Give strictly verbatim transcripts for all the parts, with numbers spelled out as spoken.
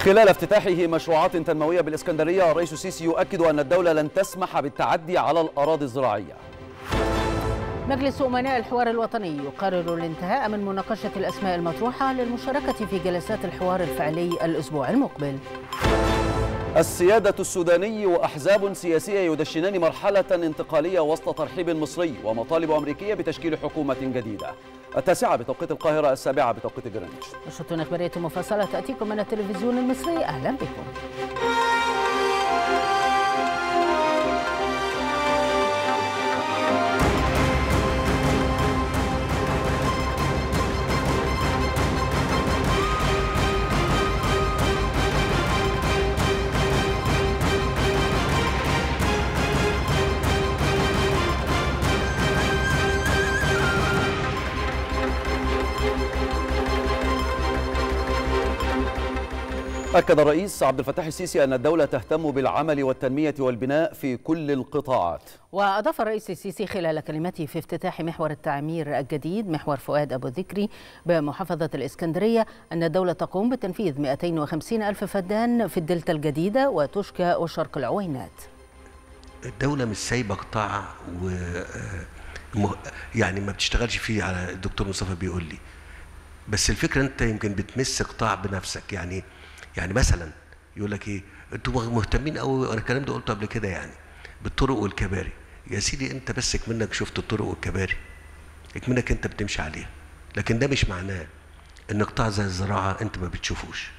خلال افتتاحه مشروعات تنموية بالإسكندرية، الرئيس السيسي يؤكد أن الدولة لن تسمح بالتعدي على الأراضي الزراعية. مجلس أمناء الحوار الوطني يقرر الانتهاء من مناقشة الأسماء المطروحة للمشاركة في جلسات الحوار الفعلي الأسبوع المقبل. السيادة السوداني وأحزاب سياسية يدشنان مرحلة انتقالية وسط ترحيب مصري ومطالب أمريكية بتشكيل حكومة جديدة. التاسعة بتوقيت القاهرة، السابعة بتوقيت جرينتش. نشرة إخبارية مفصلة تأتيكم من التلفزيون المصري، أهلا بكم. أكد الرئيس عبد الفتاح السيسي أن الدولة تهتم بالعمل والتنمية والبناء في كل القطاعات. وأضاف الرئيس السيسي خلال كلمته في افتتاح محور التعمير الجديد محور فؤاد أبو ذكري بمحافظة الإسكندرية أن الدولة تقوم بتنفيذ مئتين وخمسين ألف فدان في الدلتا الجديدة وتوشكا وشرق العوينات. الدولة مش سايبة قطاع و يعني ما بتشتغلش فيه، على الدكتور مصطفى بيقول لي، بس الفكرة أنت يمكن بتمس قطاع بنفسك. يعني يعني مثلا يقول لك ايه، انتوا مهتمين قوي، وانا الكلام ده قلته قبل كده، يعني بالطرق والكباري. يا سيدي انت بس اكمنك شفت الطرق والكباري، اكمنك انت بتمشي عليها، لكن ده مش معناه ان قطاع زي الزراعه انت ما بتشوفوش.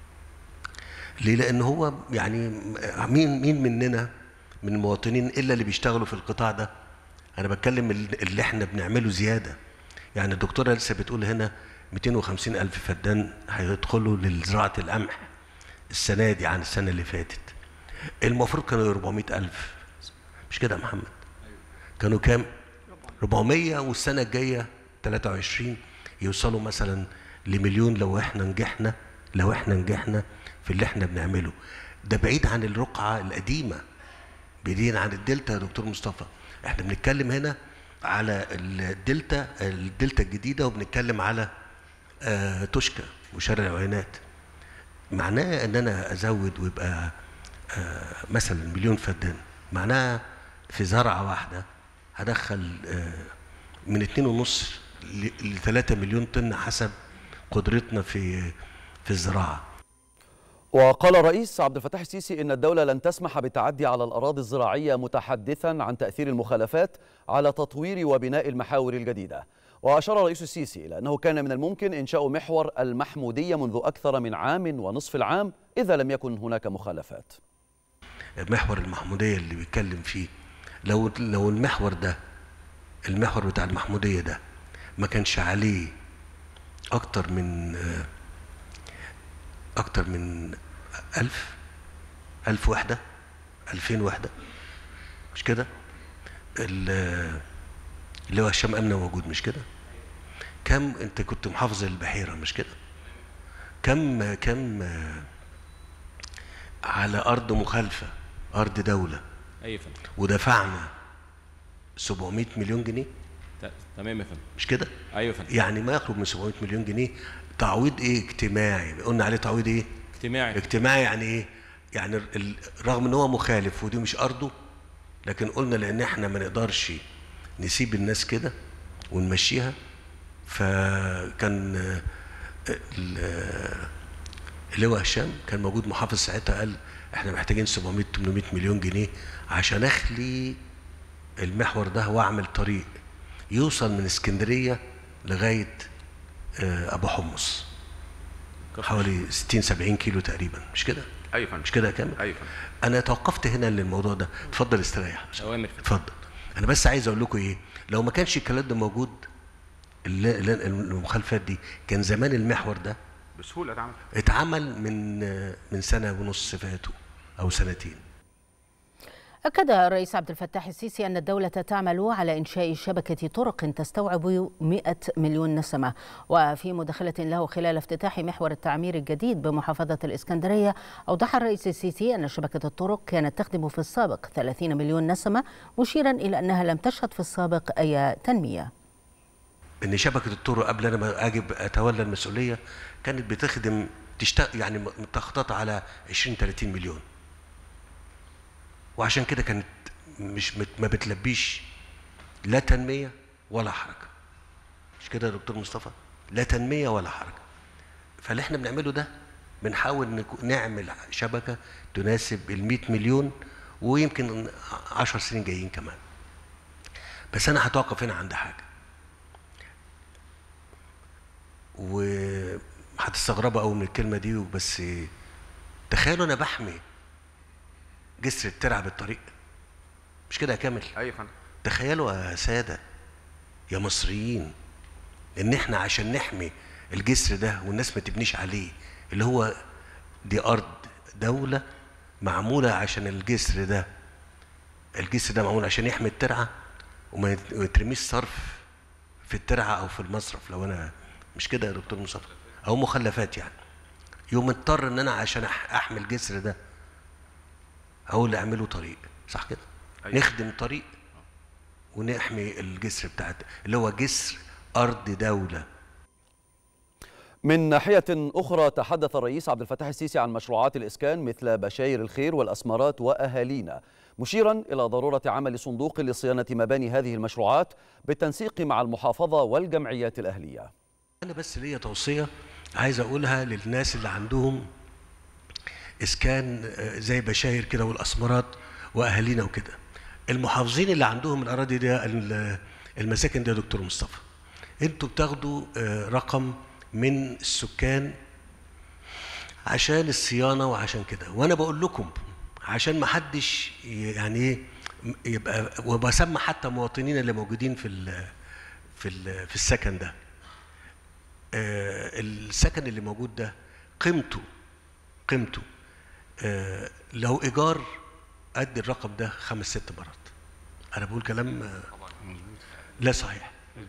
ليه؟ لان هو يعني مين مين مننا من المواطنين الا اللي بيشتغلوا في القطاع ده. انا بتكلم اللي احنا بنعمله زياده. يعني الدكتوره لسه بتقول هنا مئتين وخمسين ألف فدان هيدخلوا لزراعه القمح السنة دي عن السنة اللي فاتت. المفروض كانوا أربعمئة ألف، مش كده يا محمد؟ كانوا كام؟ أربعمئة، والسنة الجاية ثلاثة وعشرين يوصلوا مثلا لمليون لو احنا نجحنا لو احنا نجحنا في اللي احنا بنعمله. ده بعيد عن الرقعة القديمة، بعيد عن الدلتا يا دكتور مصطفى. احنا بنتكلم هنا على الدلتا الدلتا الجديدة، وبنتكلم على آه توشكا وشرق العوينات. معناه ان انا ازود ويبقى آه مثلا مليون فدان، معناها في زرعه واحده هدخل آه من اتنين ونص لثلاثة مليون طن حسب قدرتنا في في الزراعه. وقال الرئيس عبد الفتاح السيسي ان الدوله لن تسمح بالتعدي على الاراضي الزراعيه، متحدثا عن تاثير المخالفات على تطوير وبناء المحاور الجديده. وأشار الرئيس السيسي إلى أنه كان من الممكن إنشاء محور المحمودية منذ أكثر من عام ونصف العام إذا لم يكن هناك مخالفات. محور المحمودية اللي بيتكلم فيه، لو لو المحور ده المحور بتاع المحمودية ده ما كانش عليه أكتر من أكتر من ألف ألف وحدة ألفين وحدة، مش كده؟ اللي هو هشام أمنة موجود، مش كده؟ كم انت كنت محافظ البحيرة، مش كده؟ كم كم على أرض مخالفة، أرض دولة، أيوة فندم، ودفعنا سبعمئة مليون جنيه. تمام يا فندم، مش كده؟ أيوة فندم. يعني ما يقرب من سبعمئة مليون جنيه تعويض ايه؟ اجتماعي. قلنا عليه تعويض ايه؟ اجتماعي. اجتماعي يعني ايه؟ يعني رغم ان هو مخالف ودي مش أرضه، لكن قلنا لأن احنا ما نقدرش نسيب الناس كده ونمشيها، فكان اللي هو هشام كان موجود محافظ ساعتها، قال احنا محتاجين سبعمئة ثمانمئة مليون جنيه عشان اخلي المحور ده واعمل طريق يوصل من اسكندريه لغايه ابو حمص، حوالي ستين سبعين كيلو تقريبا، مش كده؟ ايوه فندم. مش كده يا كامل؟ ايوه فندم. انا توقفت هنا للموضوع ده. اتفضل استريح. اوامر. اتفضل. انا بس عايز اقول لكم ايه، لو ما كانش الكلام ده موجود، المخالفات دي، كان زمان المحور ده بسهوله اتعمل اتعمل من من سنه ونص فاتوا او سنتين. أكد الرئيس عبد الفتاح السيسي أن الدولة تعمل على إنشاء شبكة طرق تستوعب مئة مليون نسمة. وفي مداخلة له خلال افتتاح محور التعمير الجديد بمحافظة الإسكندرية، أوضح الرئيس السيسي أن شبكة الطرق كانت تخدم في السابق ثلاثين مليون نسمة، مشيرا إلى أنها لم تشهد في السابق أي تنمية. إن شبكة الطرق قبل أنا ما أجي أتولى المسؤولية كانت بتخدم بتشتغل يعني متخططه على عشرين ثلاثين مليون، وعشان كده كانت مش ما بتلبيش لا تنميه ولا حركه. مش كده يا دكتور مصطفى؟ لا تنميه ولا حركه. فاللي احنا بنعمله ده بنحاول نعمل شبكه تناسب ال مئة مليون، ويمكن عشر سنين جايين كمان. بس انا هتوقف هنا عند حاجه، وهتستغربوا قوي من الكلمه دي، بس تخيلوا انا بحمي جسر الترعه بالطريق. مش كده يا كامل؟ ايوه يا فندم. تخيلوا يا ساده يا مصريين ان احنا عشان نحمي الجسر ده والناس ما تبنيش عليه، اللي هو دي ارض دوله معموله عشان الجسر ده، الجسر ده معمول عشان يحمي الترعه وما يترميش صرف في الترعه او في المصرف، لو انا مش كده يا دكتور مصطفى، او مخلفات يعني. يوم اضطر ان انا عشان احمي الجسر ده اقول اللي اعمله طريق، صح كده؟ أيوة. نخدم طريق ونحمي الجسر بتاعت اللي هو جسر ارض دوله. من ناحية أخرى تحدث الرئيس عبد الفتاح السيسي عن مشروعات الإسكان مثل بشاير الخير والأسمرات وأهالينا، مشيرا إلى ضرورة عمل صندوق لصيانة مباني هذه المشروعات بالتنسيق مع المحافظة والجمعيات الأهلية. أنا بس ليا توصية عايز أقولها للناس اللي عندهم إسكان زي بشاير كده والأسمرات وأهالينا وكده. المحافظين اللي عندهم الأراضي دي المساكن دي يا دكتور مصطفى، أنتوا بتاخدوا رقم من السكان عشان الصيانه وعشان كده، وانا بقول لكم عشان ما حدش يعني ايه يبقى، وبسمى حتى مواطنين اللي موجودين في ال في ال في السكن ده، آه السكن اللي موجود ده قيمته قيمته آه لو ايجار قد الرقم ده خمس ست مرات. انا بقول كلام آه لا صحيح.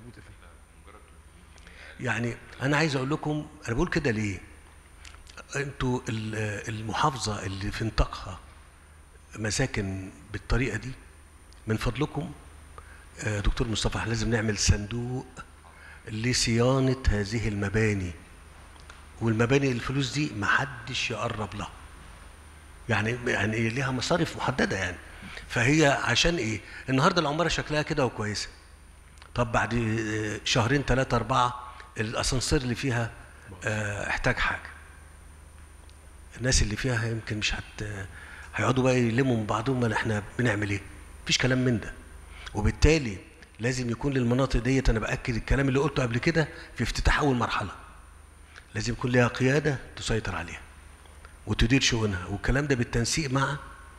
يعني أنا عايز أقول لكم أنا بقول كده ليه؟ أنتوا المحافظة اللي في نطاقها مساكن بالطريقة دي، من فضلكم دكتور مصطفى احنا لازم نعمل صندوق لصيانة هذه المباني، والمباني الفلوس دي محدش يقرب لها. يعني يعني ليها مصاريف محددة يعني. فهي عشان إيه؟ النهارده العمارة شكلها كده وكويسة. طب بعد شهرين ثلاثة أربعة الاسانسير اللي فيها اه احتاج حاجه، الناس اللي فيها يمكن مش هت هيقعدوا بقى يلموا من بعضهم، ما احنا بنعمل ايه؟ مفيش كلام من ده. وبالتالي لازم يكون للمناطق ديت، انا باكد الكلام اللي قلته قبل كده في افتتاح اول مرحله، لازم يكون لها قياده تسيطر عليها وتدير شؤونها، والكلام ده بالتنسيق مع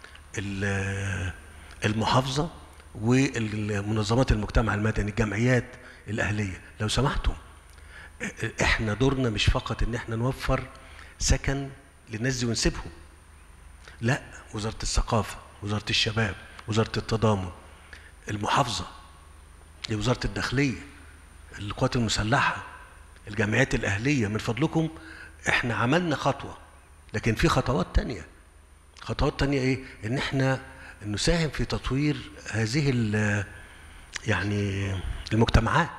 المحافظه والمنظمات المجتمع المدني الجمعيات الاهليه. لو سمحتم احنا دورنا مش فقط ان احنا نوفر سكن للناس دي ونسيبهم، لا، وزاره الثقافه، وزاره الشباب، وزاره التضامن، المحافظه، وزاره الداخليه، القوات المسلحه، الجمعيات الاهليه، من فضلكم احنا عملنا خطوه، لكن في خطوات تانية. خطوات تانية ايه؟ ان احنا نساهم في تطوير هذه يعني المجتمعات.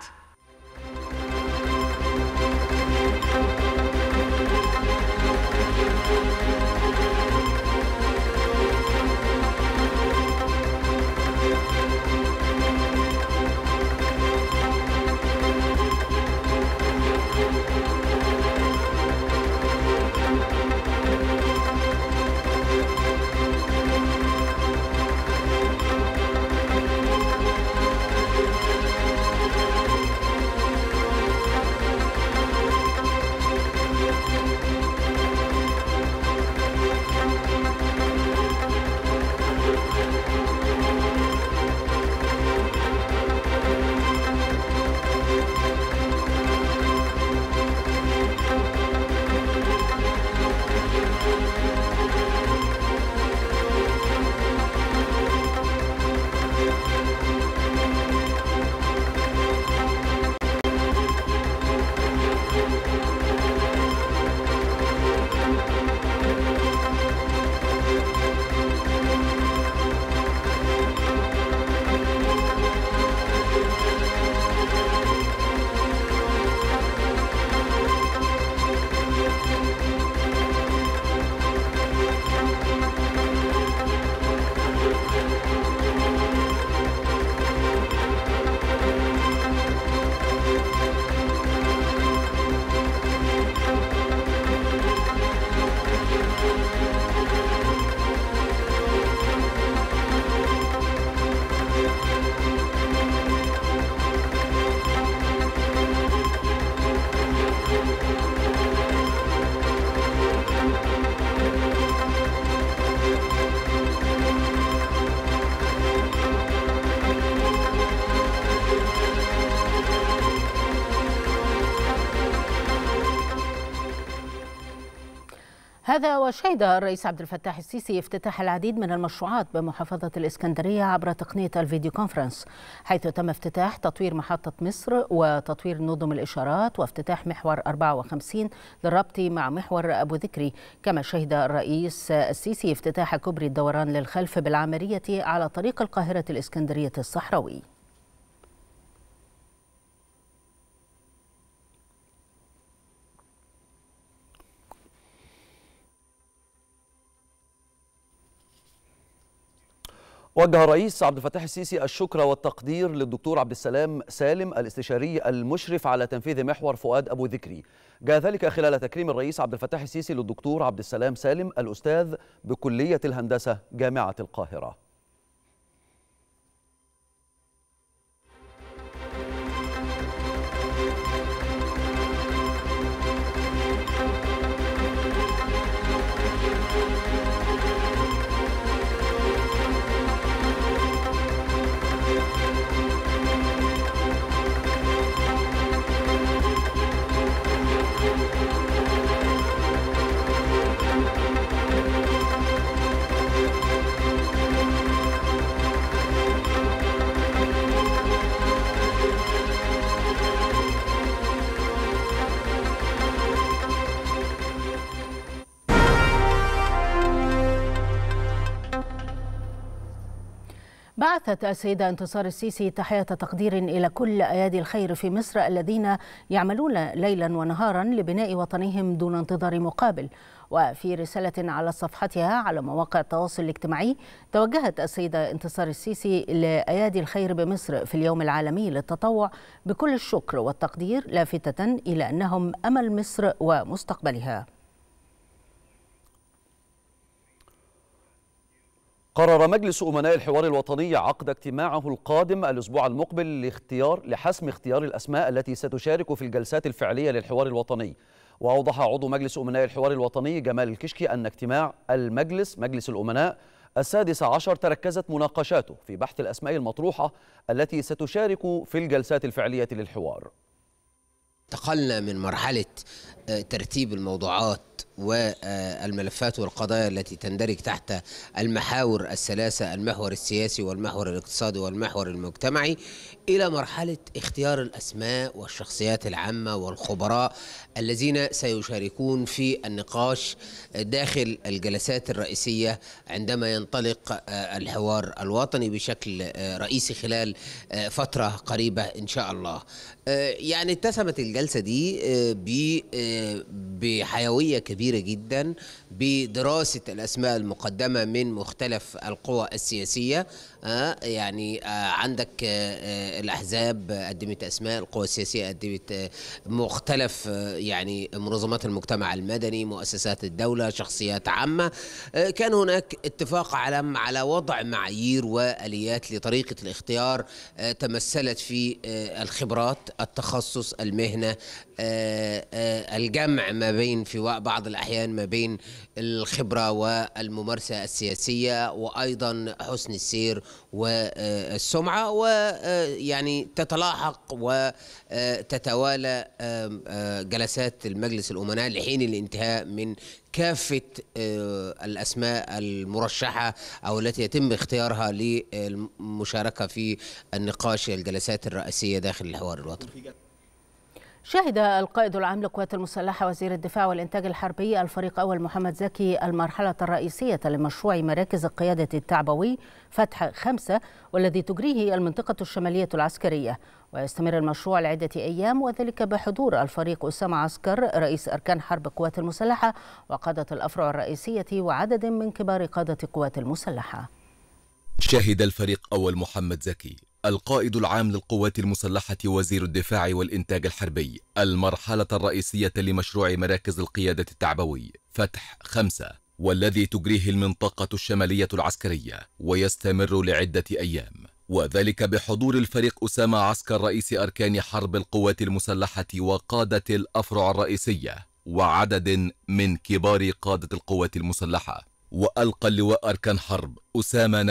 هذا وشهد الرئيس عبد الفتاح السيسي افتتاح العديد من المشروعات بمحافظة الإسكندرية عبر تقنية الفيديو كونفرنس، حيث تم افتتاح تطوير محطة مصر وتطوير نظم الإشارات وافتتاح محور أربعة وخمسين للربط مع محور أبو ذكري. كما شهد الرئيس السيسي افتتاح كوبري الدوران للخلف بالعامرية على طريق القاهرة الإسكندرية الصحراوي. وجه الرئيس عبد الفتاح السيسي الشكر والتقدير للدكتور عبد السلام سالم الاستشاري المشرف على تنفيذ محور فؤاد أبو ذكري. جاء ذلك خلال تكريم الرئيس عبد الفتاح السيسي للدكتور عبد السلام سالم الأستاذ بكلية الهندسة جامعة القاهرة. بعثت السيدة انتصار السيسي تحية تقدير إلى كل أيادي الخير في مصر الذين يعملون ليلا ونهارا لبناء وطنهم دون انتظار مقابل. وفي رسالة على صفحتها على مواقع التواصل الاجتماعي، توجهت السيدة انتصار السيسي لأيادي الخير بمصر في اليوم العالمي للتطوع بكل الشكر والتقدير، لافتة إلى أنهم أمل مصر ومستقبلها. قرر مجلس أمناء الحوار الوطني عقد اجتماعه القادم الأسبوع المقبل لاختيار لحسم اختيار الأسماء التي ستشارك في الجلسات الفعلية للحوار الوطني. وأوضح عضو مجلس أمناء الحوار الوطني جمال الكشكي أن اجتماع المجلس مجلس الأمناء السادس عشر تركزت مناقشاته في بحث الأسماء المطروحة التي ستشارك في الجلسات الفعلية للحوار. انتقلنا من مرحلة ترتيب الموضوعات والملفات والقضايا التي تندرج تحت المحاور الثلاثة، المحور السياسي والمحور الاقتصادي والمحور المجتمعي، إلى مرحلة اختيار الأسماء والشخصيات العامة والخبراء الذين سيشاركون في النقاش داخل الجلسات الرئيسية عندما ينطلق الحوار الوطني بشكل رئيسي خلال فترة قريبة إن شاء الله. يعني اتسمت الجلسة دي بحيوية كبيرة جدا بدراسة الأسماء المقدمة من مختلف القوى السياسية. يعني عندك الأحزاب قدمت أسماء، القوى السياسية قدمت مختلف يعني منظمات المجتمع المدني، مؤسسات الدولة، شخصيات عامة. كان هناك اتفاق على على وضع معايير وآليات لطريقة الاختيار تمثلت في الخبرات، التخصص، المهنة، الجمع ما بين في بعض الأحيان ما بين الخبرة والممارسة السياسية، وأيضا حسن السير والسمعة، ويعني تتلاحق وتتوالى جلسات المجلس الأمناء لحين الانتهاء من كافة الأسماء المرشحة أو التي يتم اختيارها للمشاركة في النقاش الجلسات الرئيسية داخل الحوار الوطني. شهد القائد العام للقوات المسلحة وزير الدفاع والإنتاج الحربي الفريق أول محمد زكي المرحلة الرئيسية لمشروع مراكز القيادة التعبوي فتح خمسة، والذي تجريه المنطقة الشمالية العسكرية. ويستمر المشروع لعدة أيام، وذلك بحضور الفريق أسامة عسكر رئيس أركان حرب القوات المسلحة وقادة الأفرع الرئيسية وعدد من كبار قادة القوات المسلحة. شهد الفريق أول محمد زكي القائد العام للقوات المسلحة وزير الدفاع والإنتاج الحربي المرحلة الرئيسية لمشروع مراكز القيادة التعبوي فتح خمسة، والذي تجريه المنطقة الشمالية العسكرية ويستمر لعدة أيام، وذلك بحضور الفريق أسامة عسكر رئيس أركان حرب القوات المسلحة وقادة الأفرع الرئيسية وعدد من كبار قادة القوات المسلحة. وألقى اللواء أركان حرب أسامة نجا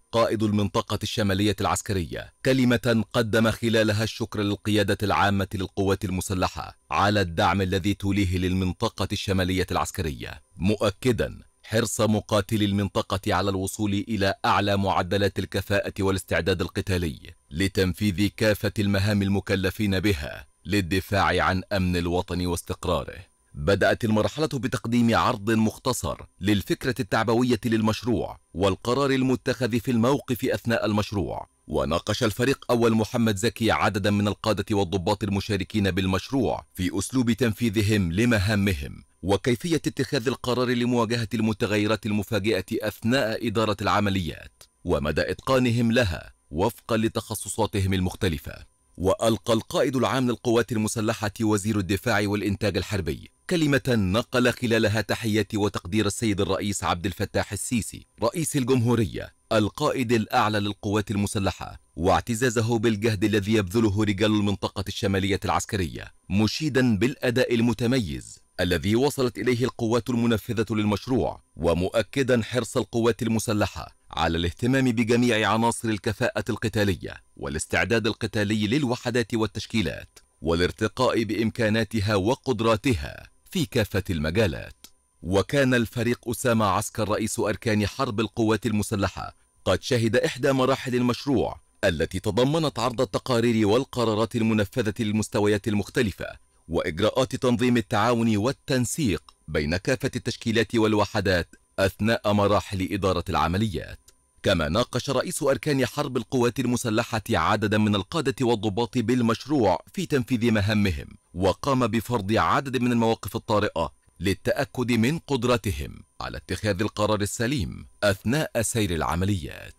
قائد المنطقة الشمالية العسكرية كلمة قدم خلالها الشكر للقيادة العامة للقوات المسلحة على الدعم الذي توليه للمنطقة الشمالية العسكرية، مؤكدا حرص مقاتلي المنطقة على الوصول إلى أعلى معدلات الكفاءة والاستعداد القتالي لتنفيذ كافة المهام المكلفين بها للدفاع عن أمن الوطن واستقراره. بدأت المرحلة بتقديم عرض مختصر للفكرة التعبوية للمشروع والقرار المتخذ في الموقف أثناء المشروع، وناقش الفريق أول محمد زكي عددا من القادة والضباط المشاركين بالمشروع في أسلوب تنفيذهم لمهامهم وكيفية اتخاذ القرار لمواجهة المتغيرات المفاجئة أثناء إدارة العمليات ومدى إتقانهم لها وفقا لتخصصاتهم المختلفة. وألقى القائد العام للقوات المسلحة وزير الدفاع والإنتاج الحربي كلمة نقل خلالها تحيات وتقدير السيد الرئيس عبد الفتاح السيسي رئيس الجمهورية القائد الأعلى للقوات المسلحة واعتزازه بالجهد الذي يبذله رجال المنطقة الشمالية العسكرية، مشيدا بالأداء المتميز الذي وصلت إليه القوات المنفذة للمشروع، ومؤكدا حرص القوات المسلحة على الاهتمام بجميع عناصر الكفاءة القتالية والاستعداد القتالي للوحدات والتشكيلات والارتقاء بإمكاناتها وقدراتها في كافة المجالات. وكان الفريق أسامة عسكر رئيس أركان حرب القوات المسلحة قد شهد إحدى مراحل المشروع التي تضمنت عرض التقارير والقرارات المنفذة للمستويات المختلفة وإجراءات تنظيم التعاون والتنسيق بين كافة التشكيلات والوحدات أثناء مراحل إدارة العمليات. كما ناقش رئيس أركان حرب القوات المسلحة عددا من القادة والضباط بالمشروع في تنفيذ مهامهم، وقام بفرض عدد من المواقف الطارئة للتأكد من قدرتهم على اتخاذ القرار السليم أثناء سير العمليات.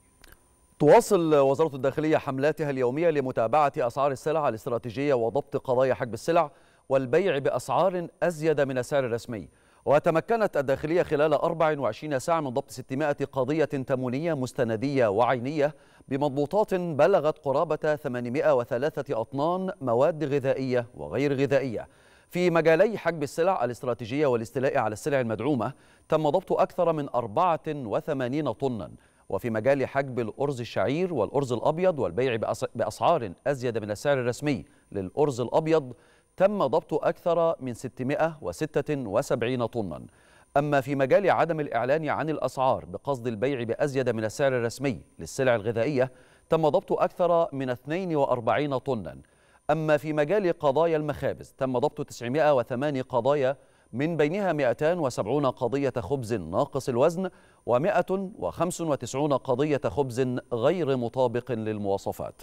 تواصل وزارة الداخلية حملاتها اليومية لمتابعة أسعار السلع الاستراتيجية وضبط قضايا حجب السلع والبيع بأسعار أزيد من السعر الرسمي. وتمكنت الداخلية خلال أربع وعشرين ساعة من ضبط ستمائة قضية تموينية مستندية وعينية بمضبوطات بلغت قرابة ثمانمائة وثلاثة أطنان مواد غذائية وغير غذائية. في مجالي حجب السلع الاستراتيجية والاستيلاء على السلع المدعومة تم ضبط أكثر من أربعة وثمانين طنا. وفي مجال حجب الأرز الشعير والأرز الأبيض والبيع بأسعار أزيد من السعر الرسمي للأرز الأبيض تم ضبط أكثر من ستمائة وستة وسبعين طنا. أما في مجال عدم الإعلان عن الأسعار بقصد البيع بأزيد من السعر الرسمي للسلع الغذائية تم ضبط أكثر من اثنين وأربعين طنا. أما في مجال قضايا المخابز تم ضبط تسعمائة وثمانية قضايا، من بينها مئتين وسبعين قضية خبز ناقص الوزن ومئة وخمسة وتسعين قضية خبز غير مطابق للمواصفات.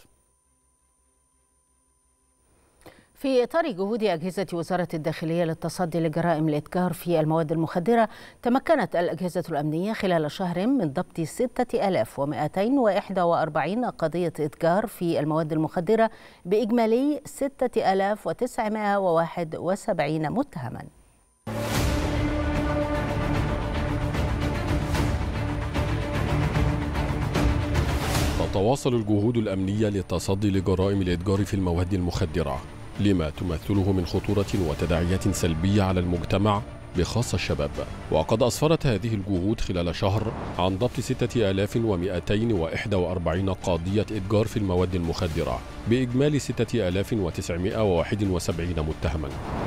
في إطار جهود أجهزة وزارة الداخلية للتصدي لجرائم الإتجار في المواد المخدرة، تمكنت الأجهزة الأمنية خلال شهر من ضبط ستة آلاف ومئتين وواحد وأربعين قضية إتجار في المواد المخدرة بإجمالي ستة آلاف وتسعمائة وواحد وسبعين متهما. تتواصل الجهود الأمنية للتصدي لجرائم الإتجار في المواد المخدرة لما تمثله من خطورة وتداعيات سلبية على المجتمع بخاصة الشباب. وقد أسفرت هذه الجهود خلال شهر عن ضبط ستة آلاف ومئتين وواحد وأربعين قضية إتجار في المواد المخدرة بإجمالي ستة آلاف وتسعمائة وواحد وسبعين متهما.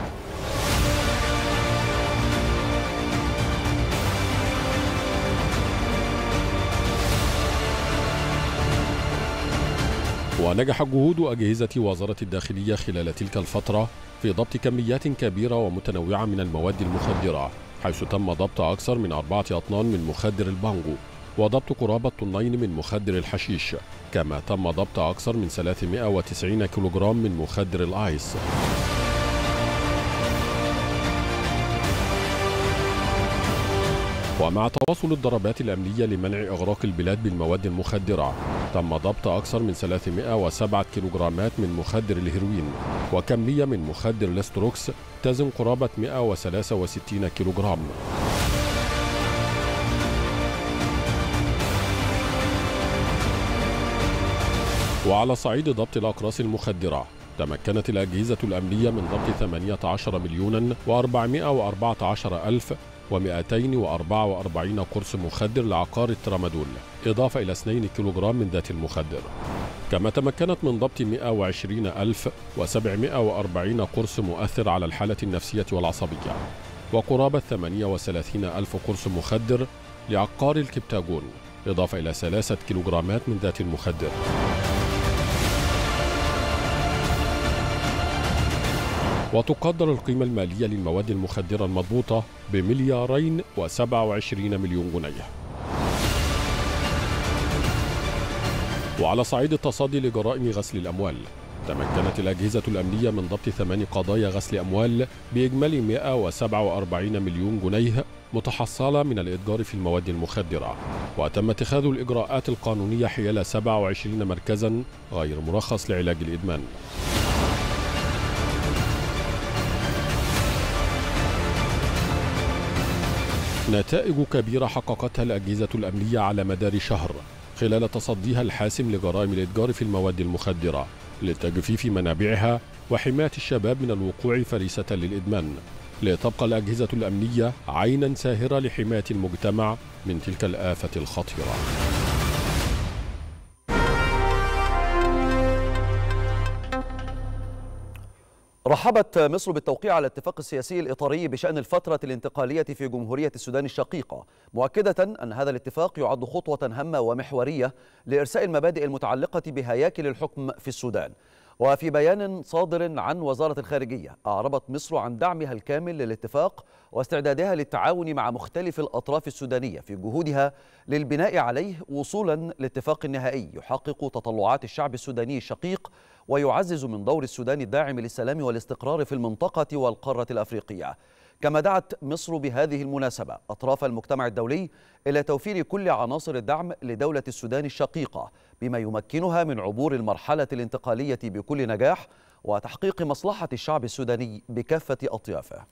ونجح جهود أجهزة وزارة الداخلية خلال تلك الفترة في ضبط كميات كبيرة ومتنوعة من المواد المخدرة، حيث تم ضبط أكثر من أربعة أطنان من مخدر البانجو وضبط قرابة طنين من مخدر الحشيش، كما تم ضبط أكثر من ثلاثمائة وتسعين كيلوغرام من مخدر الآيس. ومع تواصل الضربات الأمنية لمنع إغراق البلاد بالمواد المخدرة، تم ضبط أكثر من ثلاثمائة وسبعة كيلوغرامات من مخدر الهيروين وكمية من مخدر الاستروكس تزن قرابة مئة وثلاثة وستين كيلوغرام. وعلى صعيد ضبط الأقراص المخدرة، تمكنت الأجهزة الأمنية من ضبط ثمانية عشر مليونا وأربعمائة وأربعة عشر ألف ومئتين وأربعة وأربعين قرص مخدر لعقار الترامادول، إضافة إلى اثنين كيلوغرام من ذات المخدر. كما تمكنت من ضبط مئة وعشرين ألف وسبعمئة وأربعين قرص مؤثر على الحالة النفسية والعصبية، وقرابة ثمانية وثلاثين ألف قرص مخدر لعقار الكبتاجون، إضافة إلى ثلاثة كيلوغرامات من ذات المخدر. وتقدر القيمة المالية للمواد المخدرة المضبوطة بمليارين وسبعة وعشرين مليون جنيه. وعلى صعيد التصدي لجرائم غسل الأموال، تمكنت الأجهزة الأمنية من ضبط ثمان قضايا غسل أموال بإجمالي مئة وسبعة وأربعين مليون جنيه متحصلة من الإتجار في المواد المخدرة، وتم اتخاذ الإجراءات القانونية حيال سبعة وعشرين مركزا غير مرخص لعلاج الإدمان. نتائج كبيرة حققتها الأجهزة الأمنية على مدار شهر خلال تصديها الحاسم لجرائم الإتجار في المواد المخدرة لتجفيف منابعها وحماية الشباب من الوقوع فريسة للإدمان، لتبقى الأجهزة الأمنية عينا ساهرة لحماية المجتمع من تلك الآفة الخطيرة. رحبت مصر بالتوقيع على الاتفاق السياسي الإطاري بشأن الفترة الانتقالية في جمهورية السودان الشقيقة، مؤكدة أن هذا الاتفاق يعد خطوة هامة ومحورية لإرساء المبادئ المتعلقة بهياكل الحكم في السودان. وفي بيان صادر عن وزارة الخارجية، أعربت مصر عن دعمها الكامل للاتفاق واستعدادها للتعاون مع مختلف الأطراف السودانية في جهودها للبناء عليه وصولا لاتفاق نهائي يحقق تطلعات الشعب السوداني الشقيق ويعزز من دور السودان الداعم للسلام والاستقرار في المنطقة والقارة الأفريقية. كما دعت مصر بهذه المناسبة أطراف المجتمع الدولي إلى توفير كل عناصر الدعم لدولة السودان الشقيقة بما يمكنها من عبور المرحلة الانتقالية بكل نجاح وتحقيق مصلحة الشعب السوداني بكافة أطيافه.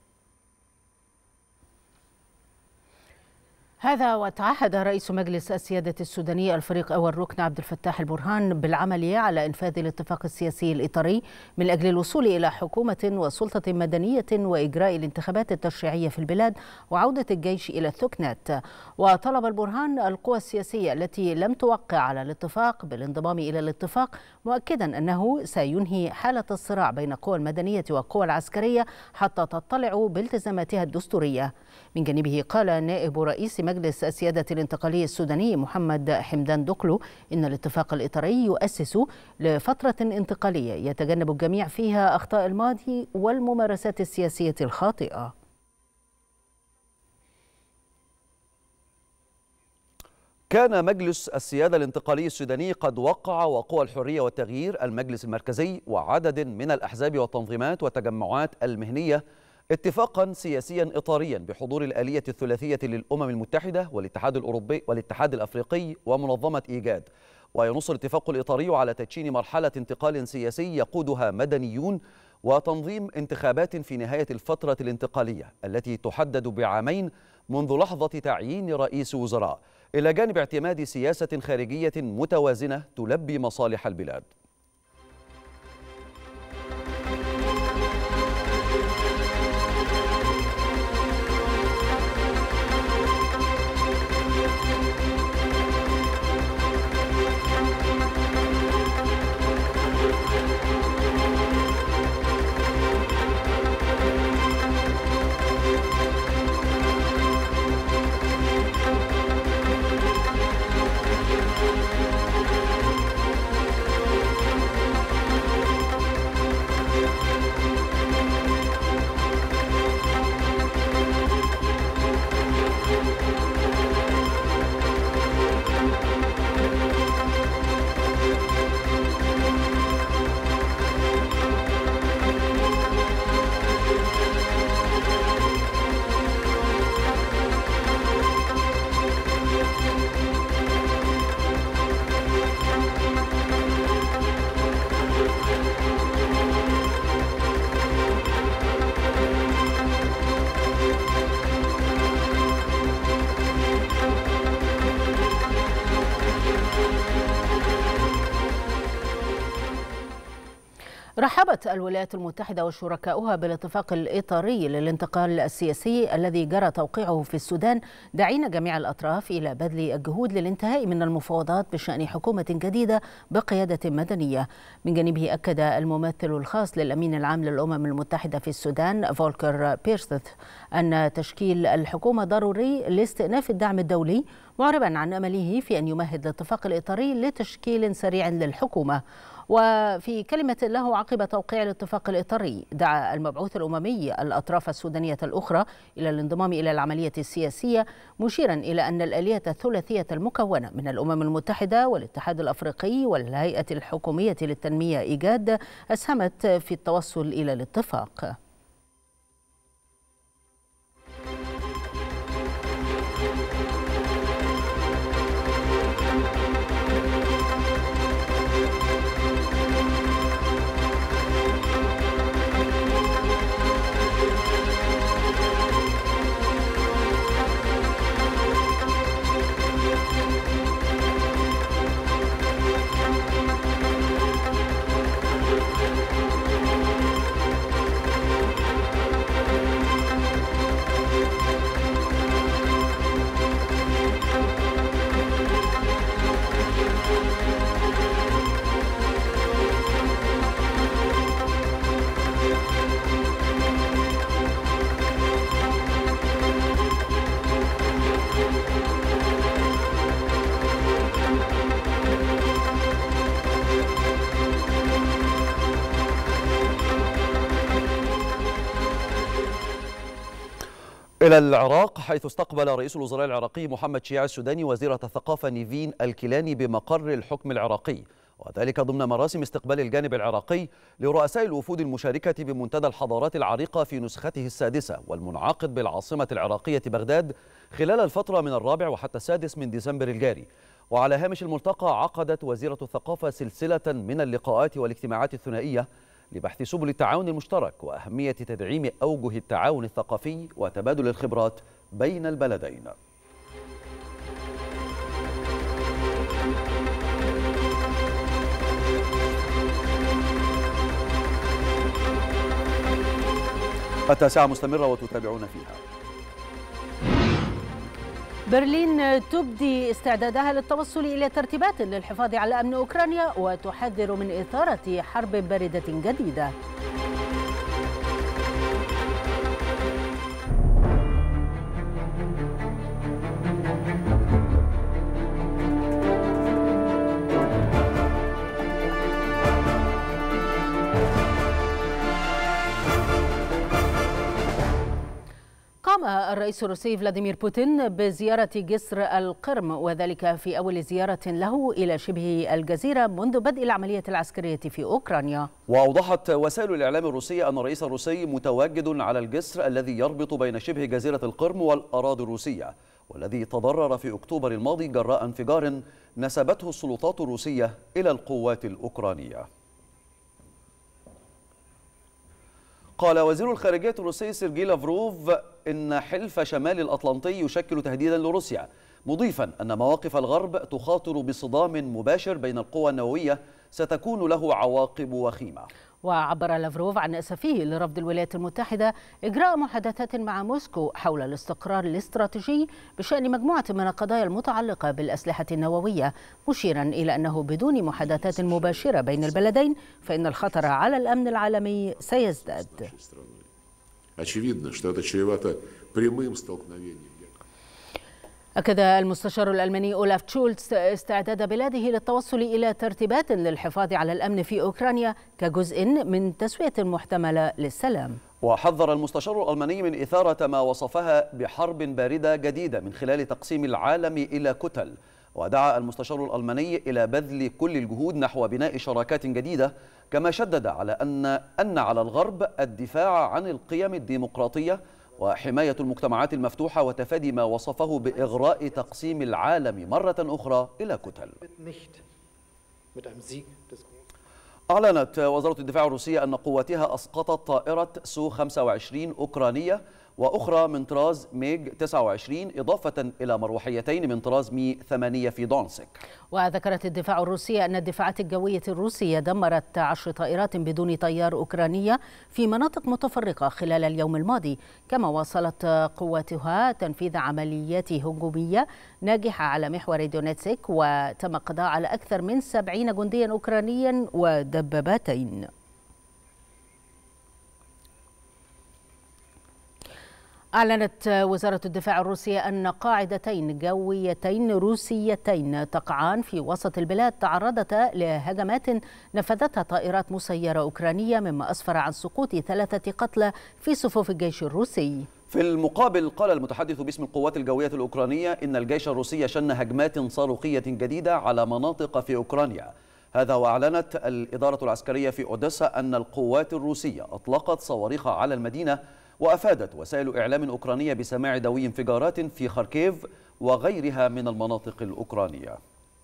هذا وتعهد رئيس مجلس السيادة السوداني الفريق أول ركن عبد الفتاح البرهان بالعمل على إنفاذ الاتفاق السياسي الإطاري من أجل الوصول إلى حكومة وسلطة مدنية وإجراء الانتخابات التشريعية في البلاد وعودة الجيش إلى الثكنات. وطلب البرهان القوى السياسية التي لم توقع على الاتفاق بالانضمام إلى الاتفاق، مؤكدا أنه سينهي حالة الصراع بين القوى المدنية والقوى العسكرية حتى تطلع بالتزاماتها الدستورية. من جانبه قال نائب رئيس مجلس السيادة الانتقالي السوداني محمد حمدان دقلو إن الاتفاق الإطاري يؤسس لفترة انتقالية يتجنب الجميع فيها أخطاء الماضي والممارسات السياسية الخاطئة. كان مجلس السيادة الانتقالي السوداني قد وقع وقوى الحرية والتغيير، المجلس المركزي وعدد من الأحزاب والتنظيمات والتجمعات المهنية اتفاقا سياسيا إطاريا بحضور الآلية الثلاثية للأمم المتحدة والاتحاد الأوروبي والاتحاد الأفريقي ومنظمة إيجاد. وينص الاتفاق الإطاري على تدشين مرحلة انتقال سياسي يقودها مدنيون وتنظيم انتخابات في نهاية الفترة الانتقالية التي تحدد بعامين منذ لحظة تعيين رئيس وزراء، إلى جانب اعتماد سياسة خارجية متوازنة تلبي مصالح البلاد. رحبت الولايات المتحدة وشركاؤها بالاتفاق الإطاري للانتقال السياسي الذي جرى توقيعه في السودان، داعين جميع الأطراف إلى بذل الجهود للانتهاء من المفاوضات بشأن حكومة جديدة بقيادة مدنية. من جانبه أكد الممثل الخاص للأمين العام للأمم المتحدة في السودان فولكر بيرث أن تشكيل الحكومة ضروري لاستئناف الدعم الدولي، معربا عن أمله في أن يمهد الاتفاق الإطاري لتشكيل سريع للحكومة. وفي كلمة له عقب توقيع الاتفاق الإطاري، دعا المبعوث الأممي الأطراف السودانية الأخرى إلى الانضمام إلى العملية السياسية، مشيرا إلى أن الآلية الثلاثية المكونة من الأمم المتحدة والاتحاد الأفريقي والهيئة الحكومية للتنمية إيجاد أسهمت في التوصل إلى الاتفاق. إلى العراق، حيث استقبل رئيس الوزراء العراقي محمد شياع السوداني وزيرة الثقافة نيفين الكيلاني بمقر الحكم العراقي، وذلك ضمن مراسم استقبال الجانب العراقي لرؤساء الوفود المشاركة بمنتدى الحضارات العريقة في نسخته السادسة والمنعقد بالعاصمة العراقية بغداد خلال الفترة من الرابع وحتى السادس من ديسمبر الجاري. وعلى هامش الملتقى عقدت وزيرة الثقافة سلسلة من اللقاءات والاجتماعات الثنائية لبحث سبل التعاون المشترك وأهمية تدعيم أوجه التعاون الثقافي وتبادل الخبرات بين البلدين. التاسعة مستمرة وتتابعون فيها. برلين تبدي استعدادها للتوصل إلى ترتيبات للحفاظ على أمن أوكرانيا وتحذر من إثارة حرب باردة جديدة. قام الرئيس الروسي فلاديمير بوتين بزيارة جسر القرم، وذلك في أول زيارة له إلى شبه الجزيرة منذ بدء العملية العسكرية في أوكرانيا. وأوضحت وسائل الإعلام الروسية أن الرئيس الروسي متواجد على الجسر الذي يربط بين شبه جزيرة القرم والأراضي الروسية، والذي تضرر في أكتوبر الماضي جراء انفجار نسبته السلطات الروسية إلى القوات الأوكرانية. قال وزير الخارجية الروسي سيرجي لافروف إن حلف شمال الأطلنطي يشكل تهديدا لروسيا، مضيفا أن مواقف الغرب تخاطر بصدام مباشر بين القوى النووية ستكون له عواقب وخيمة. وعبر لافروف عن أسفه لرفض الولايات المتحدة إجراء محادثات مع موسكو حول الاستقرار الاستراتيجي بشأن مجموعة من القضايا المتعلقة بالأسلحة النووية، مشيرا إلى أنه بدون محادثات مباشرة بين البلدين فإن الخطر على الأمن العالمي سيزداد. أكد المستشار الألماني أولاف تشولتز استعداد بلاده للتوصل إلى ترتيبات للحفاظ على الأمن في أوكرانيا كجزء من تسوية محتملة للسلام. وحذر المستشار الألماني من إثارة ما وصفها بحرب باردة جديدة من خلال تقسيم العالم إلى كتل، ودعا المستشار الألماني إلى بذل كل الجهود نحو بناء شراكات جديدة، كما شدد على أن أن على الغرب الدفاع عن القيم الديمقراطية وحماية المجتمعات المفتوحة وتفادي ما وصفه بإغراء تقسيم العالم مرة أخرى إلى كتل. أعلنت وزارة الدفاع الروسية أن قواتها أسقطت طائرة سو خمسة وعشرين أوكرانية وأخرى من طراز ميج تسعة وعشرين إضافة إلى مروحيتين من طراز مي ثمانية في دونسك. وذكرت الدفاع الروسي أن الدفاعات الجوية الروسية دمرت عشر طائرات بدون طيار أوكرانية في مناطق متفرقة خلال اليوم الماضي، كما واصلت قواتها تنفيذ عمليات هجومية ناجحة على محور دونيتسك، وتم القضاء على أكثر من سبعين جنديا أوكرانيا ودباباتين. أعلنت وزارة الدفاع الروسية أن قاعدتين جويتين روسيتين تقعان في وسط البلاد تعرضتا لهجمات نفذتها طائرات مسيرة أوكرانية، مما أسفر عن سقوط ثلاثة قتلى في صفوف الجيش الروسي. في المقابل قال المتحدث باسم القوات الجوية الأوكرانية إن الجيش الروسي شن هجمات صاروخية جديدة على مناطق في أوكرانيا. هذا وأعلنت الإدارة العسكرية في أوديسا أن القوات الروسية أطلقت صواريخ على المدينة، وأفادت وسائل إعلام أوكرانية بسماع دوي انفجارات في خاركيف وغيرها من المناطق الأوكرانية.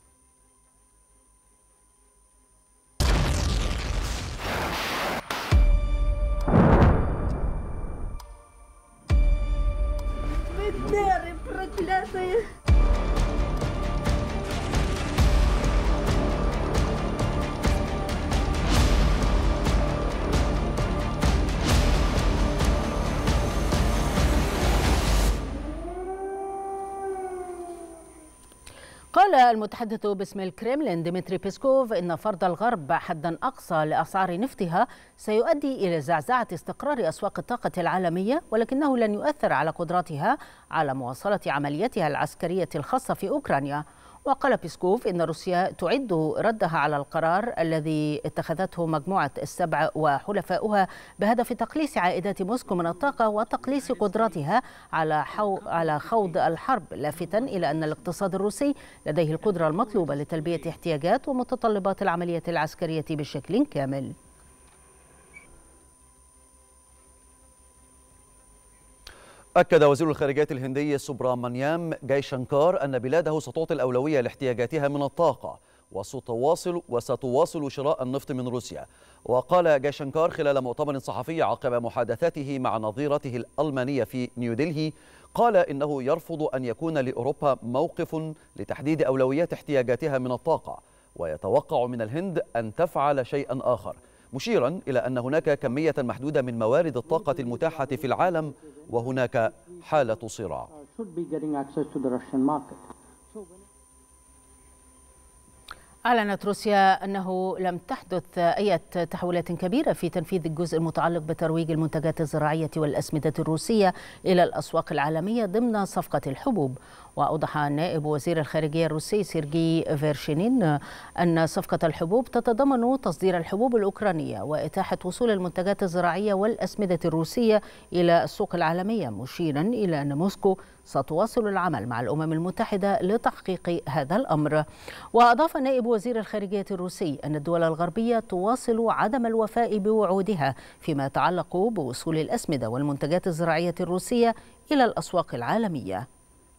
قال المتحدث باسم الكريملين ديمتري بيسكوف إن فرض الغرب حدا أقصى لأسعار نفطها سيؤدي إلى زعزعة استقرار أسواق الطاقة العالمية، ولكنه لن يؤثر على قدرتها على مواصلة عملياتها العسكرية الخاصة في أوكرانيا. وقال بيسكوف إن روسيا تعد ردها على القرار الذي اتخذته مجموعة السبع وحلفاؤها بهدف تقليص عائدات موسكو من الطاقة وتقليص قدرتها على حو... على خوض الحرب، لافتا إلى أن الاقتصاد الروسي لديه القدرة المطلوبة لتلبية احتياجات ومتطلبات العملية العسكرية بشكل كامل. أكد وزير الخارجية الهندي سوبرامانيام جايشنكار أن بلاده ستعطي الأولوية لاحتياجاتها من الطاقة وستواصل وستواصل شراء النفط من روسيا. وقال جايشنكار خلال مؤتمر صحفي عقب محادثاته مع نظيرته الألمانية في نيودلهي، قال إنه يرفض أن يكون لأوروبا موقف لتحديد أولويات احتياجاتها من الطاقة، ويتوقع من الهند أن تفعل شيئا آخر، مشيرا إلى أن هناك كمية محدودة من موارد الطاقة المتاحة في العالم وهناك حالة صراع. أعلنت روسيا أنه لم تحدث أي تحولات كبيرة في تنفيذ الجزء المتعلق بترويج المنتجات الزراعية والأسمدة الروسية إلى الأسواق العالمية ضمن صفقة الحبوب. وأوضح نائب وزير الخارجية الروسي سيرجي فيرشينين أن صفقة الحبوب تتضمن تصدير الحبوب الأوكرانية وإتاحة وصول المنتجات الزراعية والأسمدة الروسية إلى السوق العالمية، مشيرا إلى أن موسكو ستواصل العمل مع الأمم المتحدة لتحقيق هذا الأمر. وأضاف نائب وزير الخارجية الروسي أن الدول الغربية تواصل عدم الوفاء بوعودها فيما يتعلق بوصول الأسمدة والمنتجات الزراعية الروسية إلى الأسواق العالمية.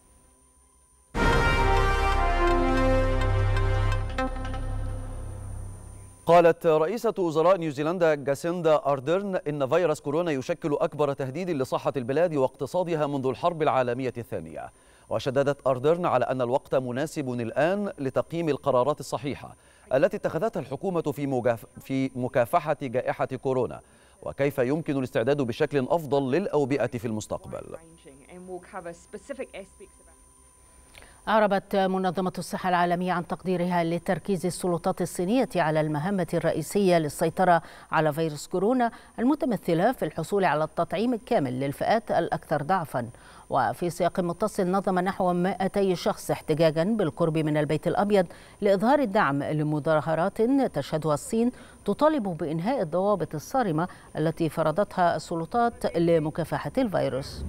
قالت رئيسة وزراء نيوزيلندا جاسيندا أردرن إن فيروس كورونا يشكل أكبر تهديد لصحة البلاد واقتصادها منذ الحرب العالمية الثانية. وشددت أردرن على أن الوقت مناسب الآن لتقييم القرارات الصحيحة التي اتخذتها الحكومة في في مكافحة جائحة كورونا، وكيف يمكن الاستعداد بشكل أفضل للأوبئة في المستقبل. أعربت منظمة الصحة العالمية عن تقديرها لتركيز السلطات الصينية على المهمة الرئيسية للسيطرة على فيروس كورونا، المتمثلة في الحصول على التطعيم الكامل للفئات الأكثر ضعفا. وفي سياق متصل نظم نحو مئتي شخص احتجاجا بالقرب من البيت الأبيض لإظهار الدعم لمظاهرات تشهدها الصين تطالب بإنهاء الضوابط الصارمة التي فرضتها السلطات لمكافحة الفيروس.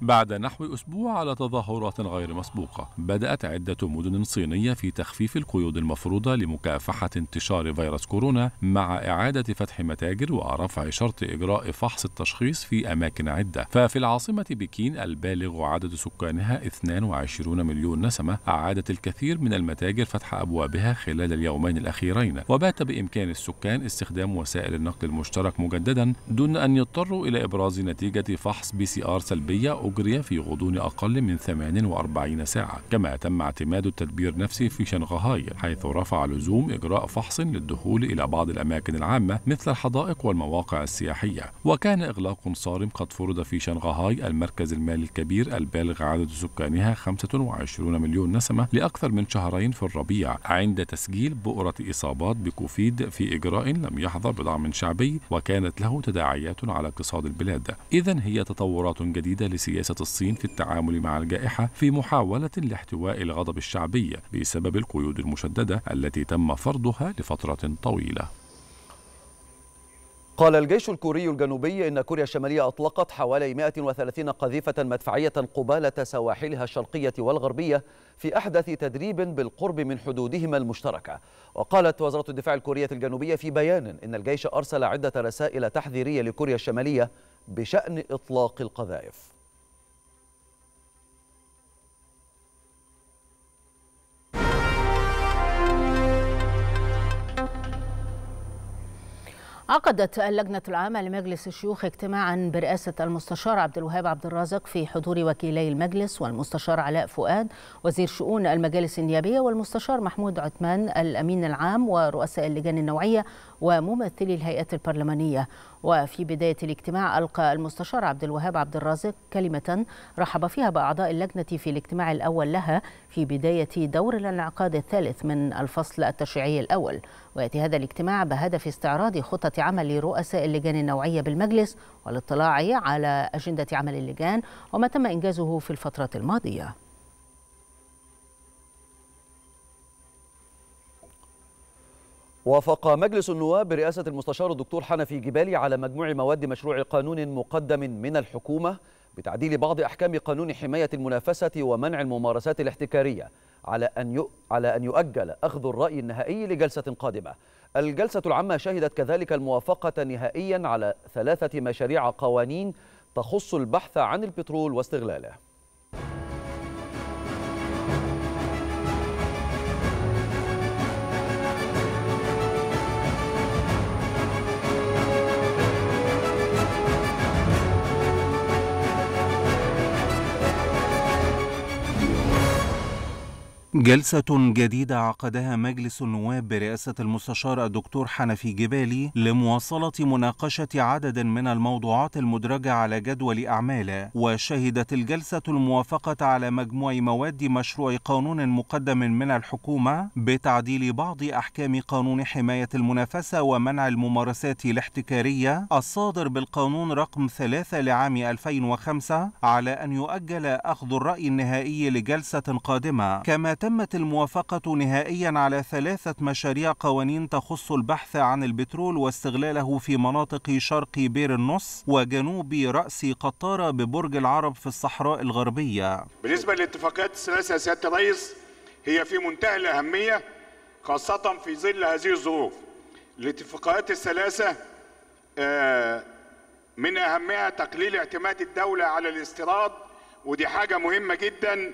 بعد نحو أسبوع على تظاهرات غير مسبوقة. بدأت عدة مدن صينية في تخفيف القيود المفروضة لمكافحة انتشار فيروس كورونا، مع إعادة فتح متاجر ورفع شرط إجراء فحص التشخيص في أماكن عدة. ففي العاصمة بكين البالغ عدد سكانها اثنين وعشرين مليون نسمة، أعادت الكثير من المتاجر فتح أبوابها خلال اليومين الأخيرين، وبات بإمكان السكان استخدام وسائل النقل المشترك مجددا دون أن يضطروا إلى إبراز نتيجة فحص بي سي آر سلبية أجري في غضون أقل من ثمانية وأربعين ساعة. كما تم اعتماد التدبير نفسه في شنغهاي، حيث رفع لزوم إجراء فحص للدخول إلى بعض الأماكن العامة مثل الحدائق والمواقع السياحية. وكان إغلاق صارم قد فرض في شنغهاي المركز المالي الكبير البالغ عدد سكانها خمسة وعشرين مليون نسمة لأكثر من شهرين في الربيع، عند تسجيل بؤرة إصابات بكوفيد في إجراء لم يحظى بدعم شعبي وكانت له تداعيات على اقتصاد البلاد. إذن هي تطورات جديدة لسياسة الصين في التعامل مع الجائحة في محاولة لاحتواء الغضب الشعبي بسبب القيود المشددة التي تم فرضها لفترة طويلة. قال الجيش الكوري الجنوبي إن كوريا الشمالية أطلقت حوالي مئة وثلاثين قذيفة مدفعية قبالة سواحلها الشرقية والغربية في أحدث تدريب بالقرب من حدودهما المشتركة. وقالت وزارة الدفاع الكورية الجنوبية في بيان إن الجيش أرسل عدة رسائل تحذيرية لكوريا الشمالية بشأن إطلاق القذائف. عقدت اللجنة العامة لمجلس الشيوخ اجتماعا برئاسة المستشار عبد الوهاب عبد الرازق في حضور وكيلي المجلس والمستشار علاء فؤاد وزير شؤون المجالس النيابية والمستشار محمود عثمان الأمين العام ورؤساء اللجان النوعية وممثلي الهيئات البرلمانية. وفي بداية الاجتماع ألقى المستشار عبد الوهاب عبد الرازق كلمة رحب فيها بأعضاء اللجنة في الاجتماع الأول لها في بداية دور الانعقاد الثالث من الفصل التشريعي الأول. ويأتي هذا الاجتماع بهدف استعراض خطة عمل رؤساء اللجان النوعية بالمجلس والاطلاع على أجندة عمل اللجان وما تم إنجازه في الفترة الماضية. وافق مجلس النواب برئاسة المستشار الدكتور حنفي جبالي على مجموع مواد مشروع قانون مقدم من الحكومة بتعديل بعض أحكام قانون حماية المنافسة ومنع الممارسات الاحتكارية على أن على أن يؤجل أخذ الرأي النهائي لجلسة قادمة. الجلسة العامة شهدت كذلك الموافقة نهائيا على ثلاثة مشاريع قوانين تخص البحث عن البترول واستغلاله. جلسة جديدة عقدها مجلس النواب برئاسة المستشار الدكتور حنفي جبالي لمواصلة مناقشة عدد من الموضوعات المدرجة على جدول أعماله. وشهدت الجلسة الموافقة على مجموع مواد مشروع قانون مقدم من الحكومة بتعديل بعض أحكام قانون حماية المنافسة ومنع الممارسات الاحتكارية الصادر بالقانون رقم ثلاثة لعام ألفين وخمسة على أن يؤجل أخذ الرأي النهائي لجلسة قادمة. كما تمت الموافقة نهائيا على ثلاثة مشاريع قوانين تخص البحث عن البترول واستغلاله في مناطق شرق بير النص وجنوب رأس قطارة ببرج العرب في الصحراء الغربية. بالنسبة للاتفاقات الثلاثة يا سيادة الرئيس هي في منتهى الأهمية خاصة في ظل هذه الظروف. الاتفاقات الثلاثة من أهمها تقليل اعتماد الدولة على الاستيراد، ودي حاجة مهمة جدا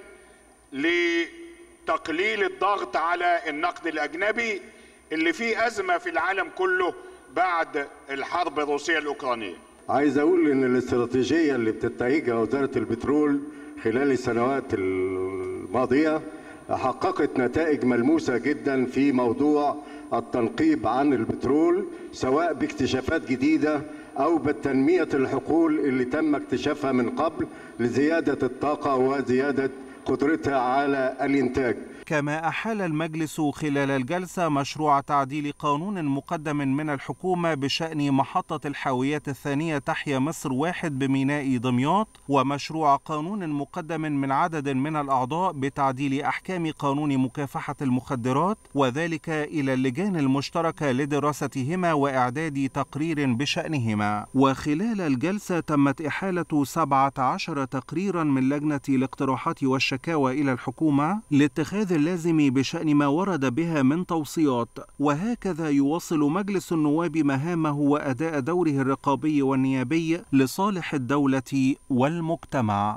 لتقليل الضغط على النقد الأجنبي اللي فيه أزمة في العالم كله بعد الحرب الروسية الأوكرانية. عايز أقول إن الاستراتيجية اللي بتتهيجها وزارة البترول خلال السنوات الماضية حققت نتائج ملموسة جدا في موضوع التنقيب عن البترول، سواء باكتشافات جديدة أو بتنمية الحقول اللي تم اكتشافها من قبل لزيادة الطاقة وزيادة قدرتها على الإنتاج. كما أحال المجلس خلال الجلسة مشروع تعديل قانون مقدم من الحكومة بشأن محطة الحاويات الثانية تحيا مصر واحد بميناء دمياط، ومشروع قانون مقدم من عدد من الأعضاء بتعديل أحكام قانون مكافحة المخدرات، وذلك إلى اللجان المشتركة لدراستهما وإعداد تقرير بشأنهما. وخلال الجلسة تمت إحالة سبعة عشر تقريرا من لجنة الاقتراحات والشكاوى إلى الحكومة لاتخاذ اللازم بشأن ما ورد بها من توصيات، وهكذا يواصل مجلس النواب مهامه وأداء دوره الرقابي والنيابي لصالح الدولة والمجتمع.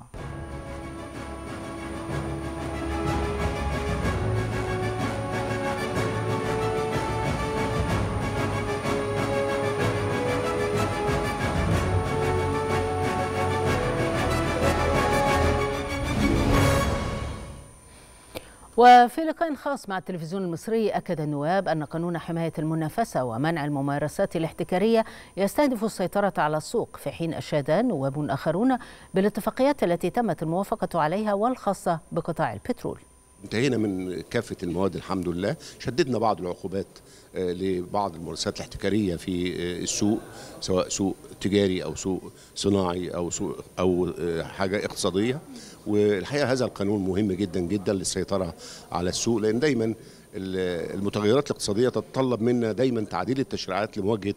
وفي لقاء خاص مع التلفزيون المصري أكد النواب أن قانون حماية المنافسة ومنع الممارسات الاحتكارية يستهدف السيطرة على السوق، في حين أشاد نواب آخرون بالاتفاقيات التي تمت الموافقة عليها والخاصة بقطاع البترول. انتهينا من كافة المواد الحمد لله، شددنا بعض العقوبات لبعض الممارسات الاحتكارية في السوق، سواء سوق تجاري أو سوق صناعي أو سوق أو حاجة اقتصادية. والحقيقة هذا القانون مهم جدا جدا للسيطرة على السوق، لأن دايما المتغيرات الاقتصادية تتطلب منا دايما تعديل التشريعات لمواجهة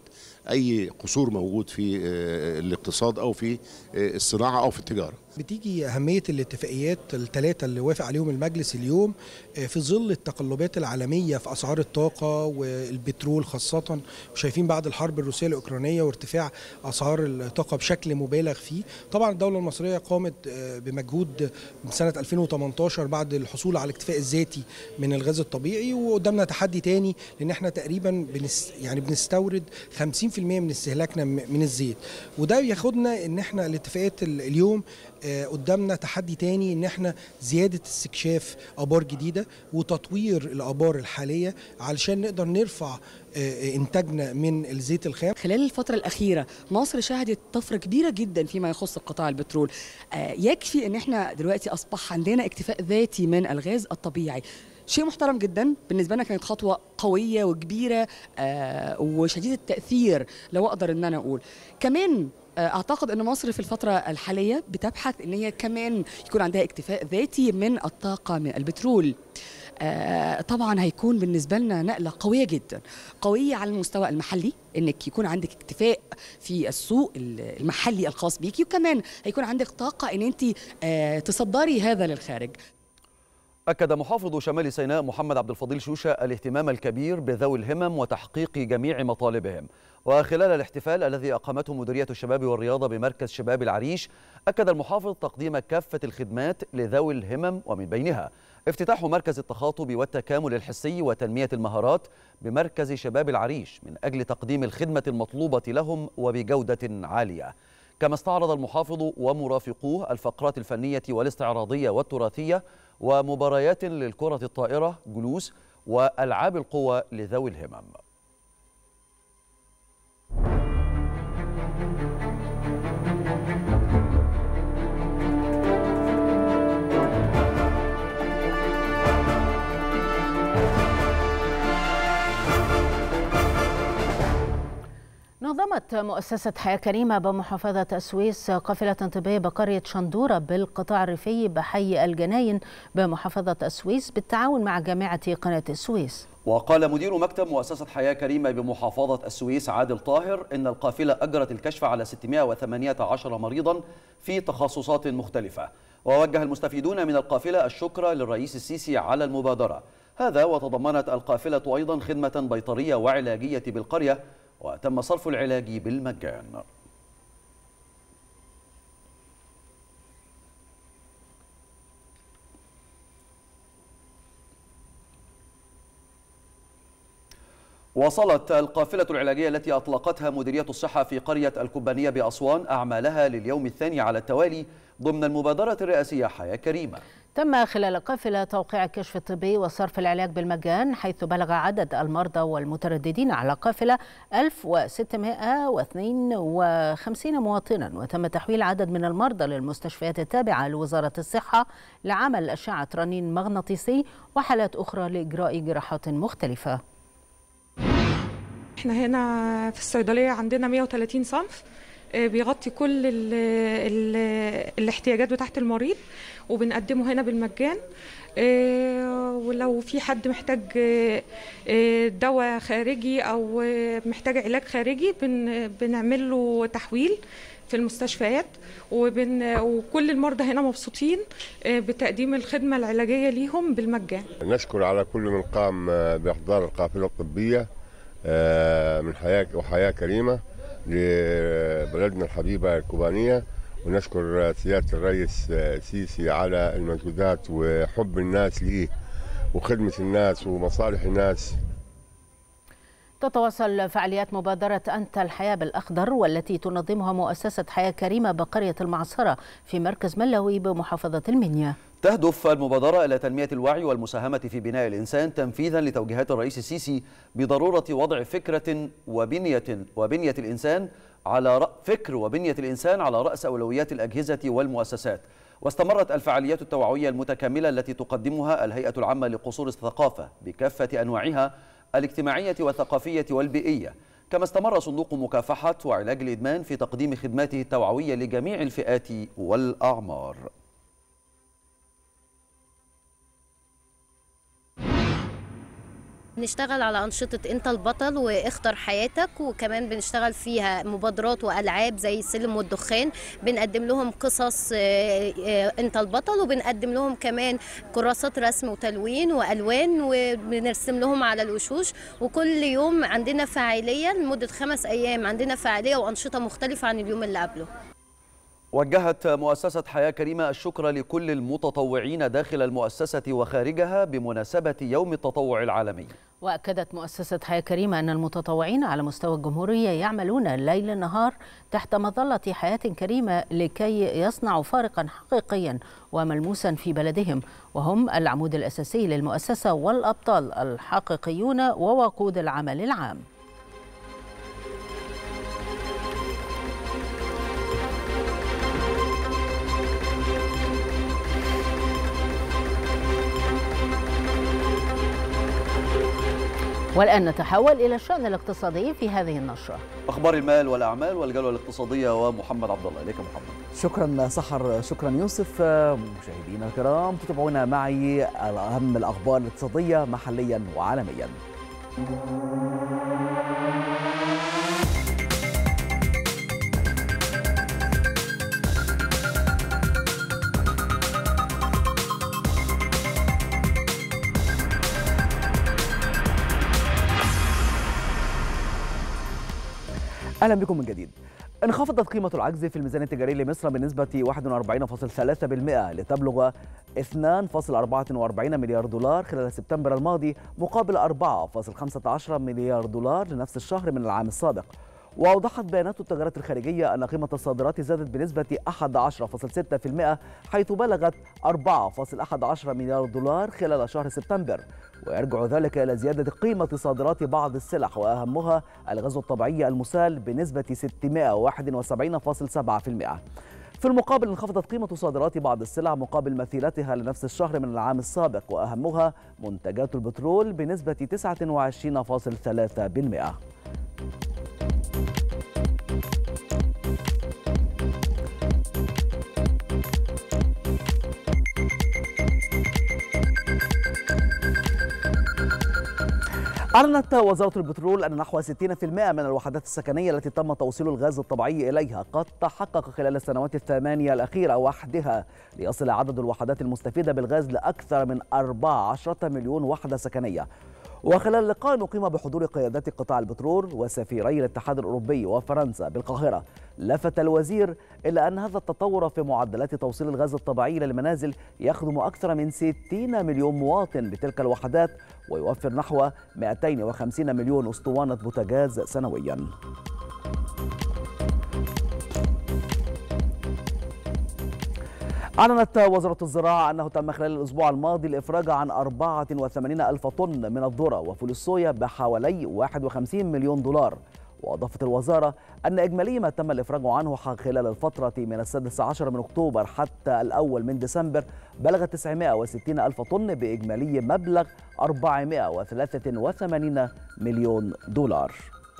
أي قصور موجود في الاقتصاد أو في الصناعة أو في التجارة. بتيجي أهمية الاتفاقيات الثلاثة اللي وافق عليهم المجلس اليوم في ظل التقلبات العالمية في أسعار الطاقة والبترول خاصة، وشايفين بعد الحرب الروسية الأوكرانية وارتفاع أسعار الطاقة بشكل مبالغ فيه. طبعا الدولة المصرية قامت بمجهود من سنة ألفين وثمانية عشر بعد الحصول على الاكتفاء الذاتي من الغاز الطبيعي، وقدامنا تحدي تاني لأن احنا تقريبا بنس يعني بنستورد خمسين بالمئة من استهلاكنا من الزيت، وده بياخدنا ان احنا الاتفاقات اليوم قدامنا تحدي تاني ان احنا زيادة استكشاف ابار جديدة وتطوير الابار الحالية علشان نقدر نرفع انتاجنا من الزيت الخام. خلال الفترة الأخيرة مصر شهدت طفرة كبيرة جدا فيما يخص قطاع البترول. يكفي ان احنا دلوقتي اصبح عندنا اكتفاء ذاتي من الغاز الطبيعي، شيء محترم جدا بالنسبة لنا، كانت خطوة قوية وكبيرة آه وشديدة التأثير لو أقدر أن أنا أقول. كمان آه أعتقد أن مصر في الفترة الحالية بتبحث أن هي كمان يكون عندها اكتفاء ذاتي من الطاقة من البترول. آه طبعا هيكون بالنسبة لنا نقلة قوية جدا، قوية على المستوى المحلي، انك يكون عندك اكتفاء في السوق المحلي الخاص بيكي، وكمان هيكون عندك طاقة ان انت آه تصدري هذا للخارج. أكد محافظ شمال سيناء محمد عبد الفضيل شوشة الاهتمام الكبير بذوي الهمم وتحقيق جميع مطالبهم. وخلال الاحتفال الذي أقامته مديرية الشباب والرياضة بمركز شباب العريش، أكد المحافظ تقديم كافة الخدمات لذوي الهمم، ومن بينها افتتاح مركز التخاطب والتكامل الحسي وتنمية المهارات بمركز شباب العريش من أجل تقديم الخدمة المطلوبة لهم وبجودة عالية. كما استعرض المحافظ ومرافقوه الفقرات الفنية والاستعراضية والتراثية ومباريات للكرة الطائرة جلوس وألعاب القوى لذوي الهمم. نظمت مؤسسة حياة كريمة بمحافظة السويس قافلة طبية بقرية شندورة بالقطاع الريفي بحي الجناين بمحافظة السويس بالتعاون مع جامعة قناة السويس. وقال مدير مكتب مؤسسة حياة كريمة بمحافظة السويس عادل طاهر إن القافلة أجرت الكشف على ستمائة وثمانية عشر مريضا في تخصصات مختلفة. ووجه المستفيدون من القافلة الشكر للرئيس السيسي على المبادرة. هذا وتضمنت القافلة أيضا خدمة بيطرية وعلاجية بالقرية، وتم صرف العلاج بالمجان. واصلت القافلة العلاجية التي أطلقتها مديرية الصحة في قرية الكبانية بأسوان أعمالها لليوم الثاني على التوالي ضمن المبادرة الرئاسية حياة كريمة. تم خلال القافلة توقيع الكشف الطبي وصرف العلاج بالمجان، حيث بلغ عدد المرضى والمترددين على القافلة ألف وستمائة واثنين وخمسين مواطنا، وتم تحويل عدد من المرضى للمستشفيات التابعة لوزارة الصحة لعمل أشعة رنين مغناطيسي وحالات أخرى لإجراء جراحات مختلفة. احنا هنا في الصيدلية عندنا مئة وثلاثين صنف بيغطي كل ال ال الاحتياجات بتاعة المريض، وبنقدمه هنا بالمجان. ولو في حد محتاج دواء خارجي أو محتاج علاج خارجي بنعمل له تحويل في المستشفيات، وبن وكل المرضى هنا مبسوطين بتقديم الخدمة العلاجية ليهم بالمجان. نشكر على كل من قام بإحضار القافلة الطبية من حياة وحياة كريمة لبلدنا الحبيبة الكوبانية، ونشكر سيادة الرئيس السيسي على المجهودات وحب الناس ليه وخدمة الناس ومصالح الناس. تتواصل فعاليات مبادرة أنت الحياة بالأخضر والتي تنظمها مؤسسة حياة كريمة بقرية المعصرة في مركز ملوي بمحافظة المنيا. تهدف المبادرة إلى تنمية الوعي والمساهمة في بناء الإنسان تنفيذا لتوجيهات الرئيس السيسي بضرورة وضع فكرة وبنية وبنية الإنسان على فكر وبنية الإنسان على رأس أولويات الأجهزة والمؤسسات. واستمرت الفعاليات التوعوية المتكاملة التي تقدمها الهيئة العامة لقصور الثقافة بكافة أنواعها الاجتماعية والثقافية والبيئية، كما استمر صندوق مكافحة وعلاج الإدمان في تقديم خدماته التوعوية لجميع الفئات والأعمار. بنشتغل على أنشطة أنت البطل واختر حياتك، وكمان بنشتغل فيها مبادرات وألعاب زي السلم والدخان، بنقدم لهم قصص أنت البطل، وبنقدم لهم كمان كراسات رسم وتلوين وألوان، وبنرسم لهم على الوشوش. وكل يوم عندنا فعالية لمدة خمس أيام، عندنا فعالية وأنشطة مختلفة عن اليوم اللي قبله. وجهت مؤسسة حياة كريمة الشكر لكل المتطوعين داخل المؤسسة وخارجها بمناسبة يوم التطوع العالمي. وأكدت مؤسسة حياة كريمة أن المتطوعين على مستوى الجمهورية يعملون ليل نهار تحت مظلة حياة كريمة لكي يصنعوا فارقا حقيقيا وملموسا في بلدهم، وهم العمود الأساسي للمؤسسة والأبطال الحقيقيون ووقود العمل العام. والآن نتحول إلى الشأن الاقتصادي في هذه النشرة. أخبار المال والأعمال والجولة الاقتصادية ومحمد عبد الله. إليك محمد. شكرا سحر، شكرا يوسف. مشاهدينا الكرام تتابعونا معي أهم الأخبار الاقتصادية محليا وعالميا. أهلا بكم من جديد. انخفضت قيمة العجز في الميزان التجاري لمصر بنسبة واحد وأربعين فاصلة ثلاثة بالمئة لتبلغ اثنين فاصلة أربعة وأربعين مليار دولار خلال سبتمبر الماضي، مقابل أربعة فاصلة خمسة عشر مليار دولار لنفس الشهر من العام السابق. وأوضحت بيانات التجارة الخارجية أن قيمة الصادرات زادت بنسبة أحد عشر فاصلة ستة بالمئة حيث بلغت أربعة فاصلة أحد عشر مليار دولار خلال شهر سبتمبر، ويرجع ذلك إلى زيادة قيمة صادرات بعض السلع وأهمها الغاز الطبيعي المسال بنسبة ستمائة وواحد وسبعين فاصلة سبعة بالمئة. في المقابل انخفضت قيمة صادرات بعض السلع مقابل مثيلتها لنفس الشهر من العام السابق، وأهمها منتجات البترول بنسبة تسعة وعشرين فاصلة ثلاثة بالمئة. أعلنت وزارة البترول أن نحو ستين بالمئة من الوحدات السكنية التي تم توصيل الغاز الطبيعي إليها قد تحقق خلال السنوات الثمانية الأخيرة وحدها، ليصل عدد الوحدات المستفيدة بالغاز لأكثر من أربعة عشر مليون وحدة سكنية. وخلال لقاء أقيم بحضور قيادات قطاع البترول وسفيري الاتحاد الأوروبي وفرنسا بالقاهرة، لفت الوزير إلى أن هذا التطور في معدلات توصيل الغاز الطبيعي للمنازل يخدم أكثر من ستين مليون مواطن بتلك الوحدات، ويوفر نحو مئتين وخمسين مليون أسطوانة بوتاجاز سنوياً. أعلنت وزارة الزراعة أنه تم خلال الأسبوع الماضي الإفراج عن أربعة وثمانين ألف طن من الذرة وفول الصويا بحوالي واحد وخمسين مليون دولار. وأضافت الوزارة أن إجمالي ما تم الإفراج عنه خلال الفترة من السادس عشر من أكتوبر حتى الأول من ديسمبر بلغ تسعمائة وستين ألف طن بإجمالي مبلغ أربعمائة وثلاثة وثمانين مليون دولار.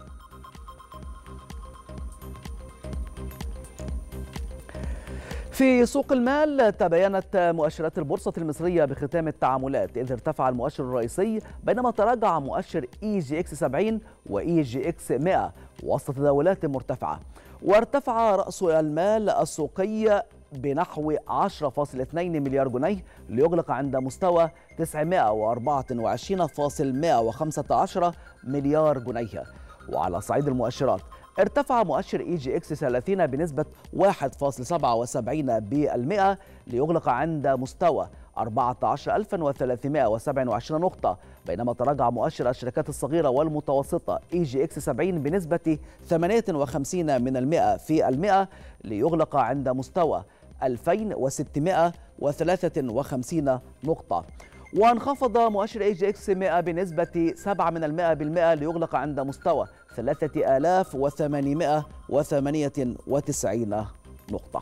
في سوق المال تباينت مؤشرات البورصة المصرية بختام التعاملات، إذ ارتفع المؤشر الرئيسي بينما تراجع مؤشر إي جي إكس سبعين وإي جي إكس مئة وسط تداولات مرتفعة. وارتفع رأس المال السوقي بنحو عشرة فاصلة اثنين مليار جنيه ليغلق عند مستوى تسعمائة وأربعة وعشرين فاصلة مئة وخمسة عشر مليار جنيه. وعلى صعيد المؤشرات ارتفع مؤشر إي جي إكس ثلاثين بنسبة واحد فاصلة سبعة وسبعين بالمئة ليغلق عند مستوى أربعة عشر ألفا وثلاثمائة وسبعة وعشرين نقطة، بينما تراجع مؤشر الشركات الصغيرة والمتوسطة إي جي إكس سبعين بنسبة ثمانية وخمسين من المئة في المئة ليغلق عند مستوى ألفين وستمائة وثلاثة وخمسين نقطة. وانخفض مؤشر إي جي إكس مئة بنسبة سبعة من المئة بالمئة ليغلق عند مستوى ثلاثة آلاف وثمانمائة وثمانية وتسعين نقطة.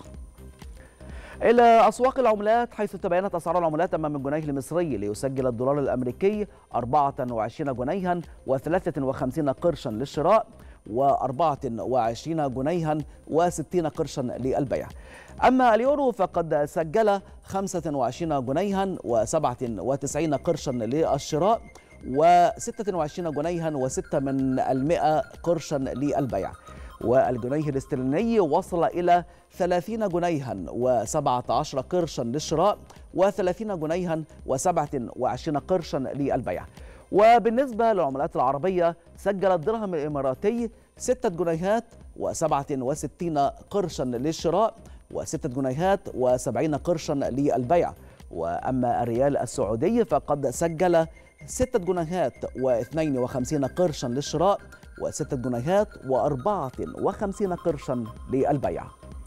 إلى أسواق العملات، حيث تباينت أسعار العملات أمام الجنيه المصري ليسجل الدولار الأمريكي أربعة وعشرين جنيها وثلاثة وخمسين قرشا للشراء وأربعة وعشرين جنيها وستين قرشا للبيع. أما اليورو فقد سجل خمسة وعشرين جنيها وسبعة وتسعين قرشا للشراء وستة وعشرين جنيها وستة من المئة قرشا للبيع. والجنيه الاسترليني وصل إلى ثلاثين جنيها وسبعة عشر قرشا للشراء وثلاثين جنيها وسبعة وعشرين قرشا للبيع. وبالنسبة للعملات العربية سجل الدرهم الإماراتي ستة جنيهات وسبعة وستين قرشا للشراء وستة جنيهات وسبعين قرشا للبيع. وأما الريال السعودي فقد سجل ستة جنيهات واثنين وخمسين قرشا للشراء وستة جنيهات وأربعة وخمسين قرشا للبيع.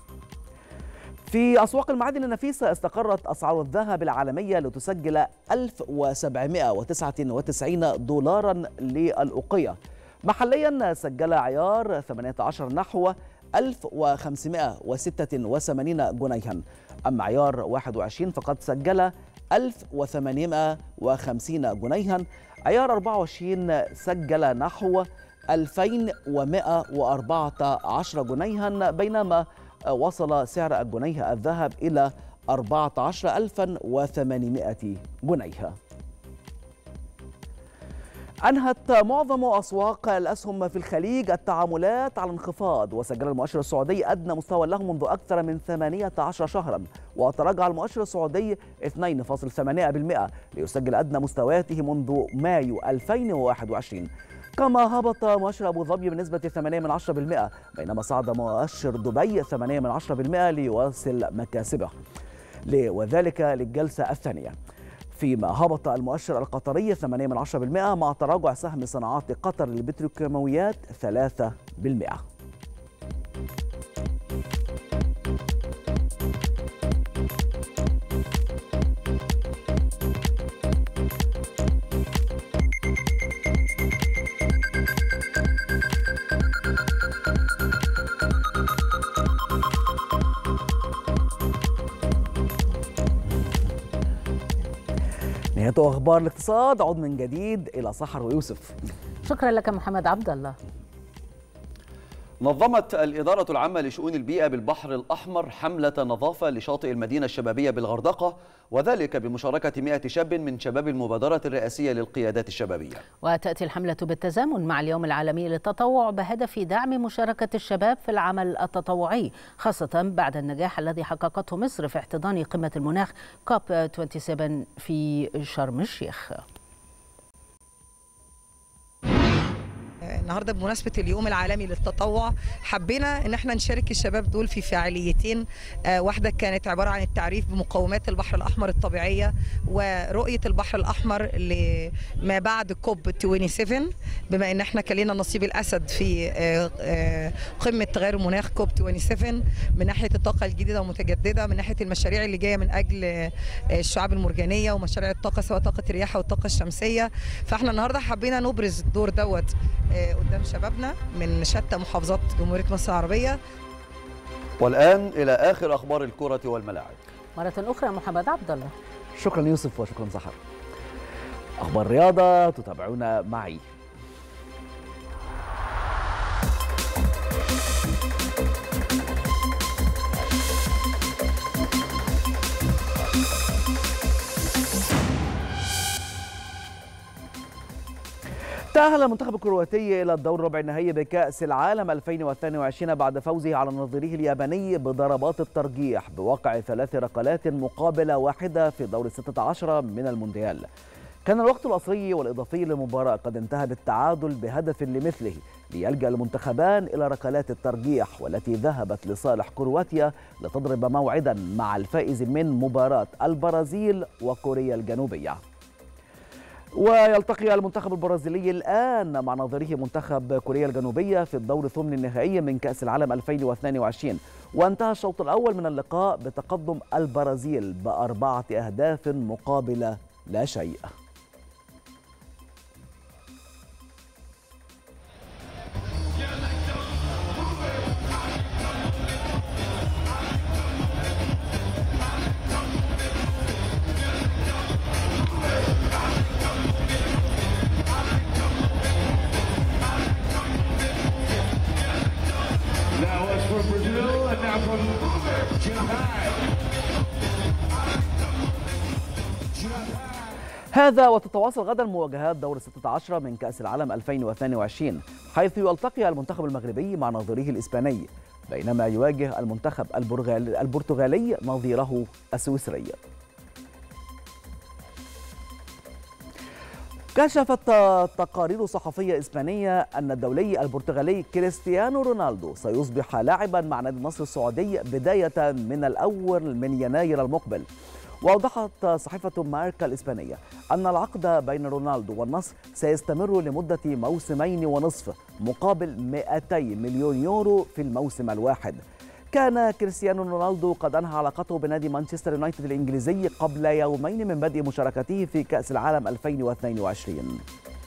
في أسواق المعادن النفيسة استقرت أسعار الذهب العالمية لتسجل ألف وسبعمائة وتسعة وتسعين دولارا للأوقية. محليا سجل عيار ثمانية عشر نحو ألف وخمسمائة وستة وثمانين جنيها. أما عيار واحد وعشرين فقد سجل ألف وثمانمائة وخمسين جنيها. عيار أربعة وعشرين سجل نحو ألفين ومائة وأربعة عشر جنيها، بينما وصل سعر الجنيه الذهب إلى أربعة عشر ألفا وثمانمائة جنيه. أنهت معظم أسواق الأسهم في الخليج التعاملات على انخفاض، وسجل المؤشر السعودي أدنى مستوى له منذ أكثر من ثمانية عشر شهرا، وتراجع المؤشر السعودي اثنين فاصلة ثمانية بالمئة ليسجل أدنى مستوياته منذ مايو ألفين وواحد وعشرين. كما هبط مؤشر أبو ظبي بنسبة ثمانية من عشرة بالمئة، بينما صعد مؤشر دبي ثمانية من عشرة بالمئة ليواصل مكاسبه، وذلك للجلسة الثانية. فيما هبط المؤشر القطري ثمانية من عشرة بالمئة مع تراجع سهم صناعات قطر للبتروكيماويات ثلاثة بالمئة. نهاية أخبار الاقتصاد، عود من جديد إلى سحر ويوسف. شكرا لك محمد عبد الله. نظمت الإدارة العامة لشؤون البيئة بالبحر الأحمر حملة نظافة لشاطئ المدينة الشبابية بالغردقة، وذلك بمشاركة مئة شاب من شباب المبادرة الرئاسية للقيادات الشبابية. وتأتي الحملة بالتزامن مع اليوم العالمي للتطوع بهدف دعم مشاركة الشباب في العمل التطوعي، خاصة بعد النجاح الذي حققته مصر في احتضان قمة المناخ كوب سبعة وعشرين في شرم الشيخ. النهارده بمناسبه اليوم العالمي للتطوع حبينا ان احنا نشارك الشباب دول في فعاليتين. آه واحده كانت عباره عن التعريف بمقومات البحر الاحمر الطبيعيه ورؤيه البحر الاحمر لما بعد كوب سبعة وعشرين، بما ان احنا كان لنا نصيب الاسد في آه آه قمه تغير المناخ كوب سبعة وعشرين، من ناحيه الطاقه الجديده والمتجدده، من ناحيه المشاريع اللي جايه من اجل آه الشعاب المرجانيه ومشاريع الطاقه سواء طاقه الرياح او الطاقه الشمسيه. فاحنا النهارده حبينا نبرز الدور دوت قدام شبابنا من شتى محافظات جمهوريه مصر العربيه. والان الى اخر اخبار الكره والملاعب. مره اخرى محمد عبد الله. شكرا يوسف وشكرا سحر. اخبار رياضه تتابعون معي. تأهل المنتخب الكرواتي إلى الدور ربع النهائي بكأس العالم ألفين واثنين وعشرين بعد فوزه على نظيره الياباني بضربات الترجيح بواقع ثلاث ركلات مقابل واحدة في دور الستة عشر من المونديال. كان الوقت الأصلي والإضافي للمباراة قد انتهى بالتعادل بهدف لمثله، ليلجأ المنتخبان إلى ركلات الترجيح والتي ذهبت لصالح كرواتيا لتضرب موعدا مع الفائز من مباراة البرازيل وكوريا الجنوبية. ويلتقي المنتخب البرازيلي الآن مع نظيره منتخب كوريا الجنوبية في الدور الثمن النهائي من كأس العالم ألفين واثنين وعشرين، وانتهى الشوط الأول من اللقاء بتقدم البرازيل بأربعة أهداف مقابل لا شيء. هذا وتتواصل غدا مواجهات دور الستة عشر من كأس العالم ألفين واثنين وعشرين، حيث يلتقي المنتخب المغربي مع نظيره الإسباني، بينما يواجه المنتخب البرتغالي نظيره السويسري. كشفت تقارير صحفية إسبانية أن الدولي البرتغالي كريستيانو رونالدو سيصبح لاعبا مع نادي النصر السعودي بداية من الأول من يناير المقبل. وأوضحت صحيفة ماركا الإسبانية أن العقد بين رونالدو والنصر سيستمر لمدة موسمين ونصف مقابل مئتي مليون يورو في الموسم الواحد. كان كريستيانو رونالدو قد أنهى علاقته بنادي مانشستر يونايتد الإنجليزي قبل يومين من بدء مشاركته في كأس العالم ألفين واثنين وعشرين.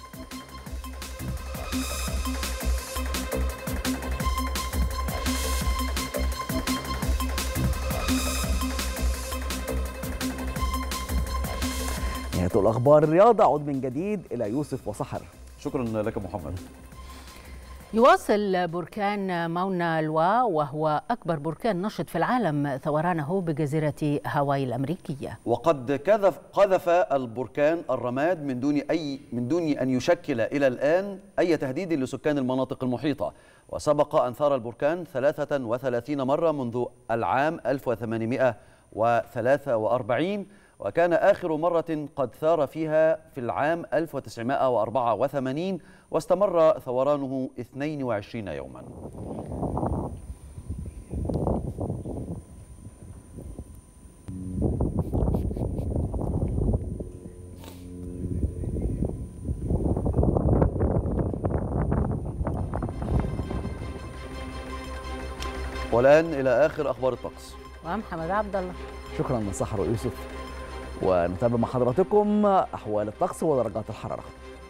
نهاية الأخبار الرياضة. أعود من جديد إلى يوسف وسحر. شكرا لك محمد. يواصل بركان ماونا لوا وهو أكبر بركان نشط في العالم ثورانه بجزيرة هاواي الأمريكية. وقد قذف قذف البركان الرماد من دون أي من دون أن يشكل إلى الآن أي تهديد لسكان المناطق المحيطة. وسبق أن ثار البركان ثلاثة وثلاثين مرة منذ العام ألف وثمانمئة وثلاثة وأربعين، وكان آخر مرة قد ثار فيها في العام ألف وتسعمئة وأربعة وثمانين، واستمر ثورانه اثنين وعشرين يوما. والآن إلى آخر أخبار الطقس. ومحمد عبد الله. شكرا سحر ويوسف. ونتابع مع حضراتكم أحوال الطقس ودرجات الحرارة.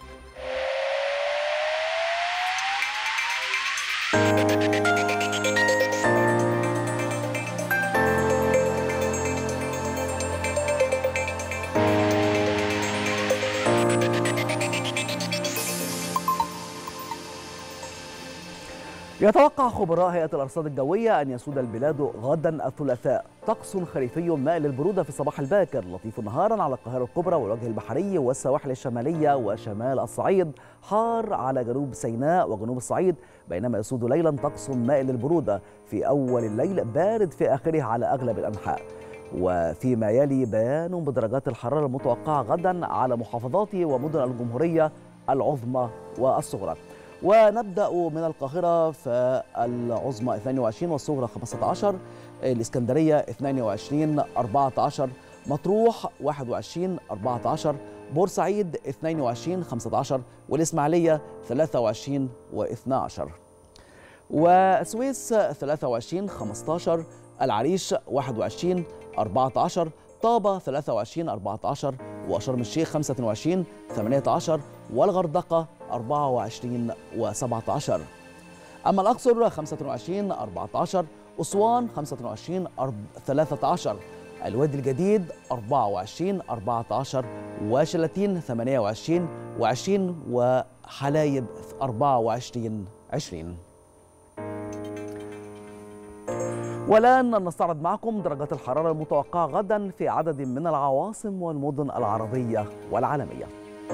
يتوقع خبراء هيئة الأرصاد الجوية أن يسود البلاد غدا الثلاثاء طقس خريفي مائل للبرودة في الصباح الباكر، لطيف نهارا على القاهرة الكبرى والوجه البحري والسواحل الشمالية وشمال الصعيد، حار على جنوب سيناء وجنوب الصعيد، بينما يسود ليلا طقس مائل للبرودة في أول الليل بارد في آخره على أغلب الأنحاء. وفيما يلي بيان بدرجات الحرارة المتوقعة غدا على محافظات ومدن الجمهورية العظمى والصغرى. ونبدأ من القاهرة فالعظمى اثنين وعشرين والصغرى خمسة عشر، الإسكندرية اثنين وعشرين أربعة عشر، مطروح واحد وعشرين أربعة عشر، بورسعيد اثنين وعشرين خمسة عشر، والإسماعيلية ثلاثة وعشرين واثني عشر، والسويس ثلاثة وعشرين خمسة عشر، العريش واحد وعشرين أربعة عشر، طابة ثلاثة وعشرين أربعة عشر، وشرم الشيخ خمسة وعشرين ثمانية عشر، والغردقة أربعة وعشرين وسبعة عشر. أما الأقصر خمسة وعشرين أربعة عشر، أسوان خمسة وعشرين ثلاثة عشر، الوادي الجديد أربعة وعشرين أربعة عشر، وشلاتين ثمانية وعشرين وعشرين، وحلايب أربعة وعشرين عشرين. والآن نستعرض معكم درجات الحرارة المتوقعة غدا في عدد من العواصم والمدن العربية والعالمية.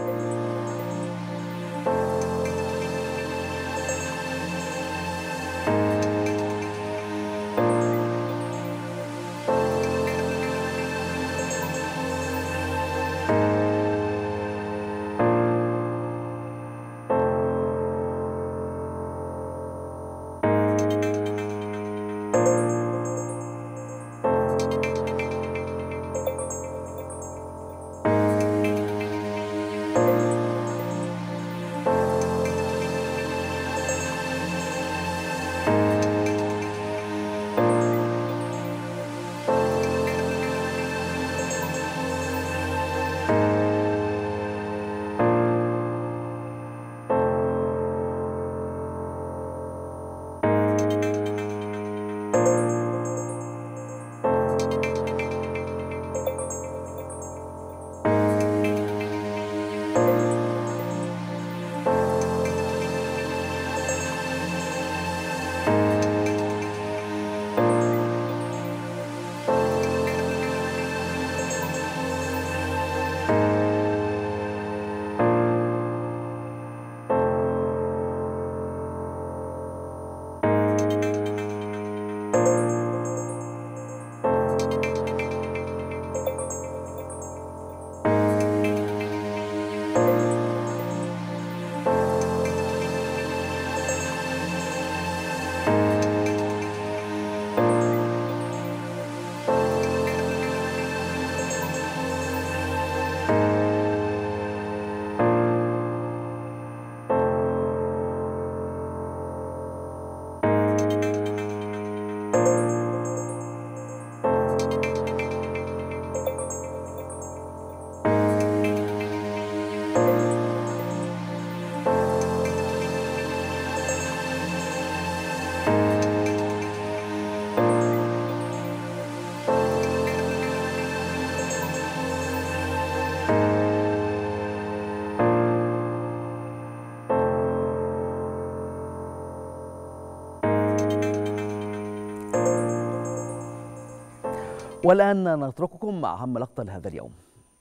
والآن نترككم مع أهم لقطة لهذا اليوم.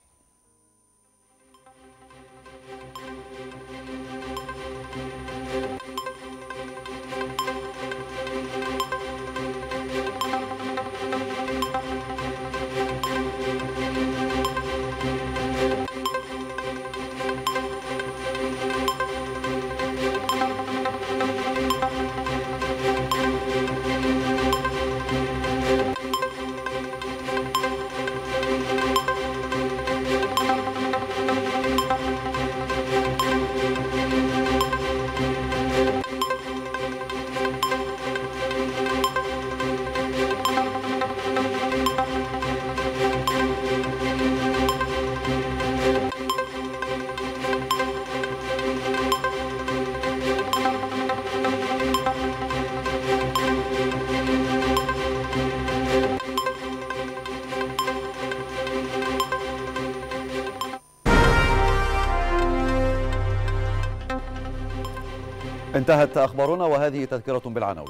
انتهت أخبارنا وهذه تذكرة بالعناوين.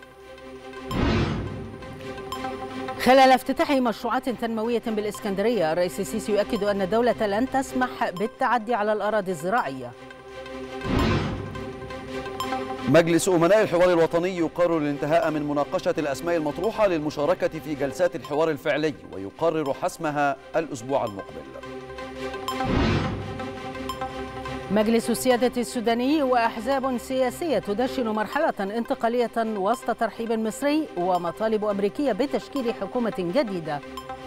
خلال افتتاح مشروعات تنموية بالإسكندرية، الرئيس السيسي يؤكد أن الدولة لن تسمح بالتعدي على الأراضي الزراعية. مجلس أمناء الحوار الوطني يقرر الانتهاء من مناقشة الأسماء المطروحة للمشاركة في جلسات الحوار الفعلي، ويقرر حسمها الأسبوع المقبل. مجلس السيادة السوداني وأحزاب سياسية تدشن مرحلة انتقالية وسط ترحيب مصري ومطالب أمريكية بتشكيل حكومة جديدة.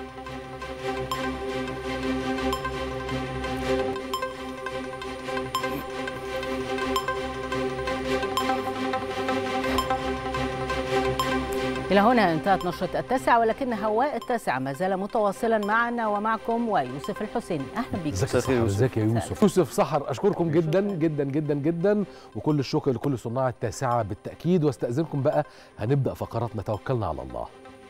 إلى هنا انتهت نشرة التاسعة، ولكن هواء التاسعة ما زال متواصلا معنا ومعكم ويوسف الحسيني. أهلا بك. ازيك يا يوسف؟ يوسف سحر، أشكركم جدا جدا جدا جدا، وكل الشكر لكل صناع التاسعة بالتأكيد. واستأذنكم بقى، هنبدأ فقراتنا. توكلنا على الله.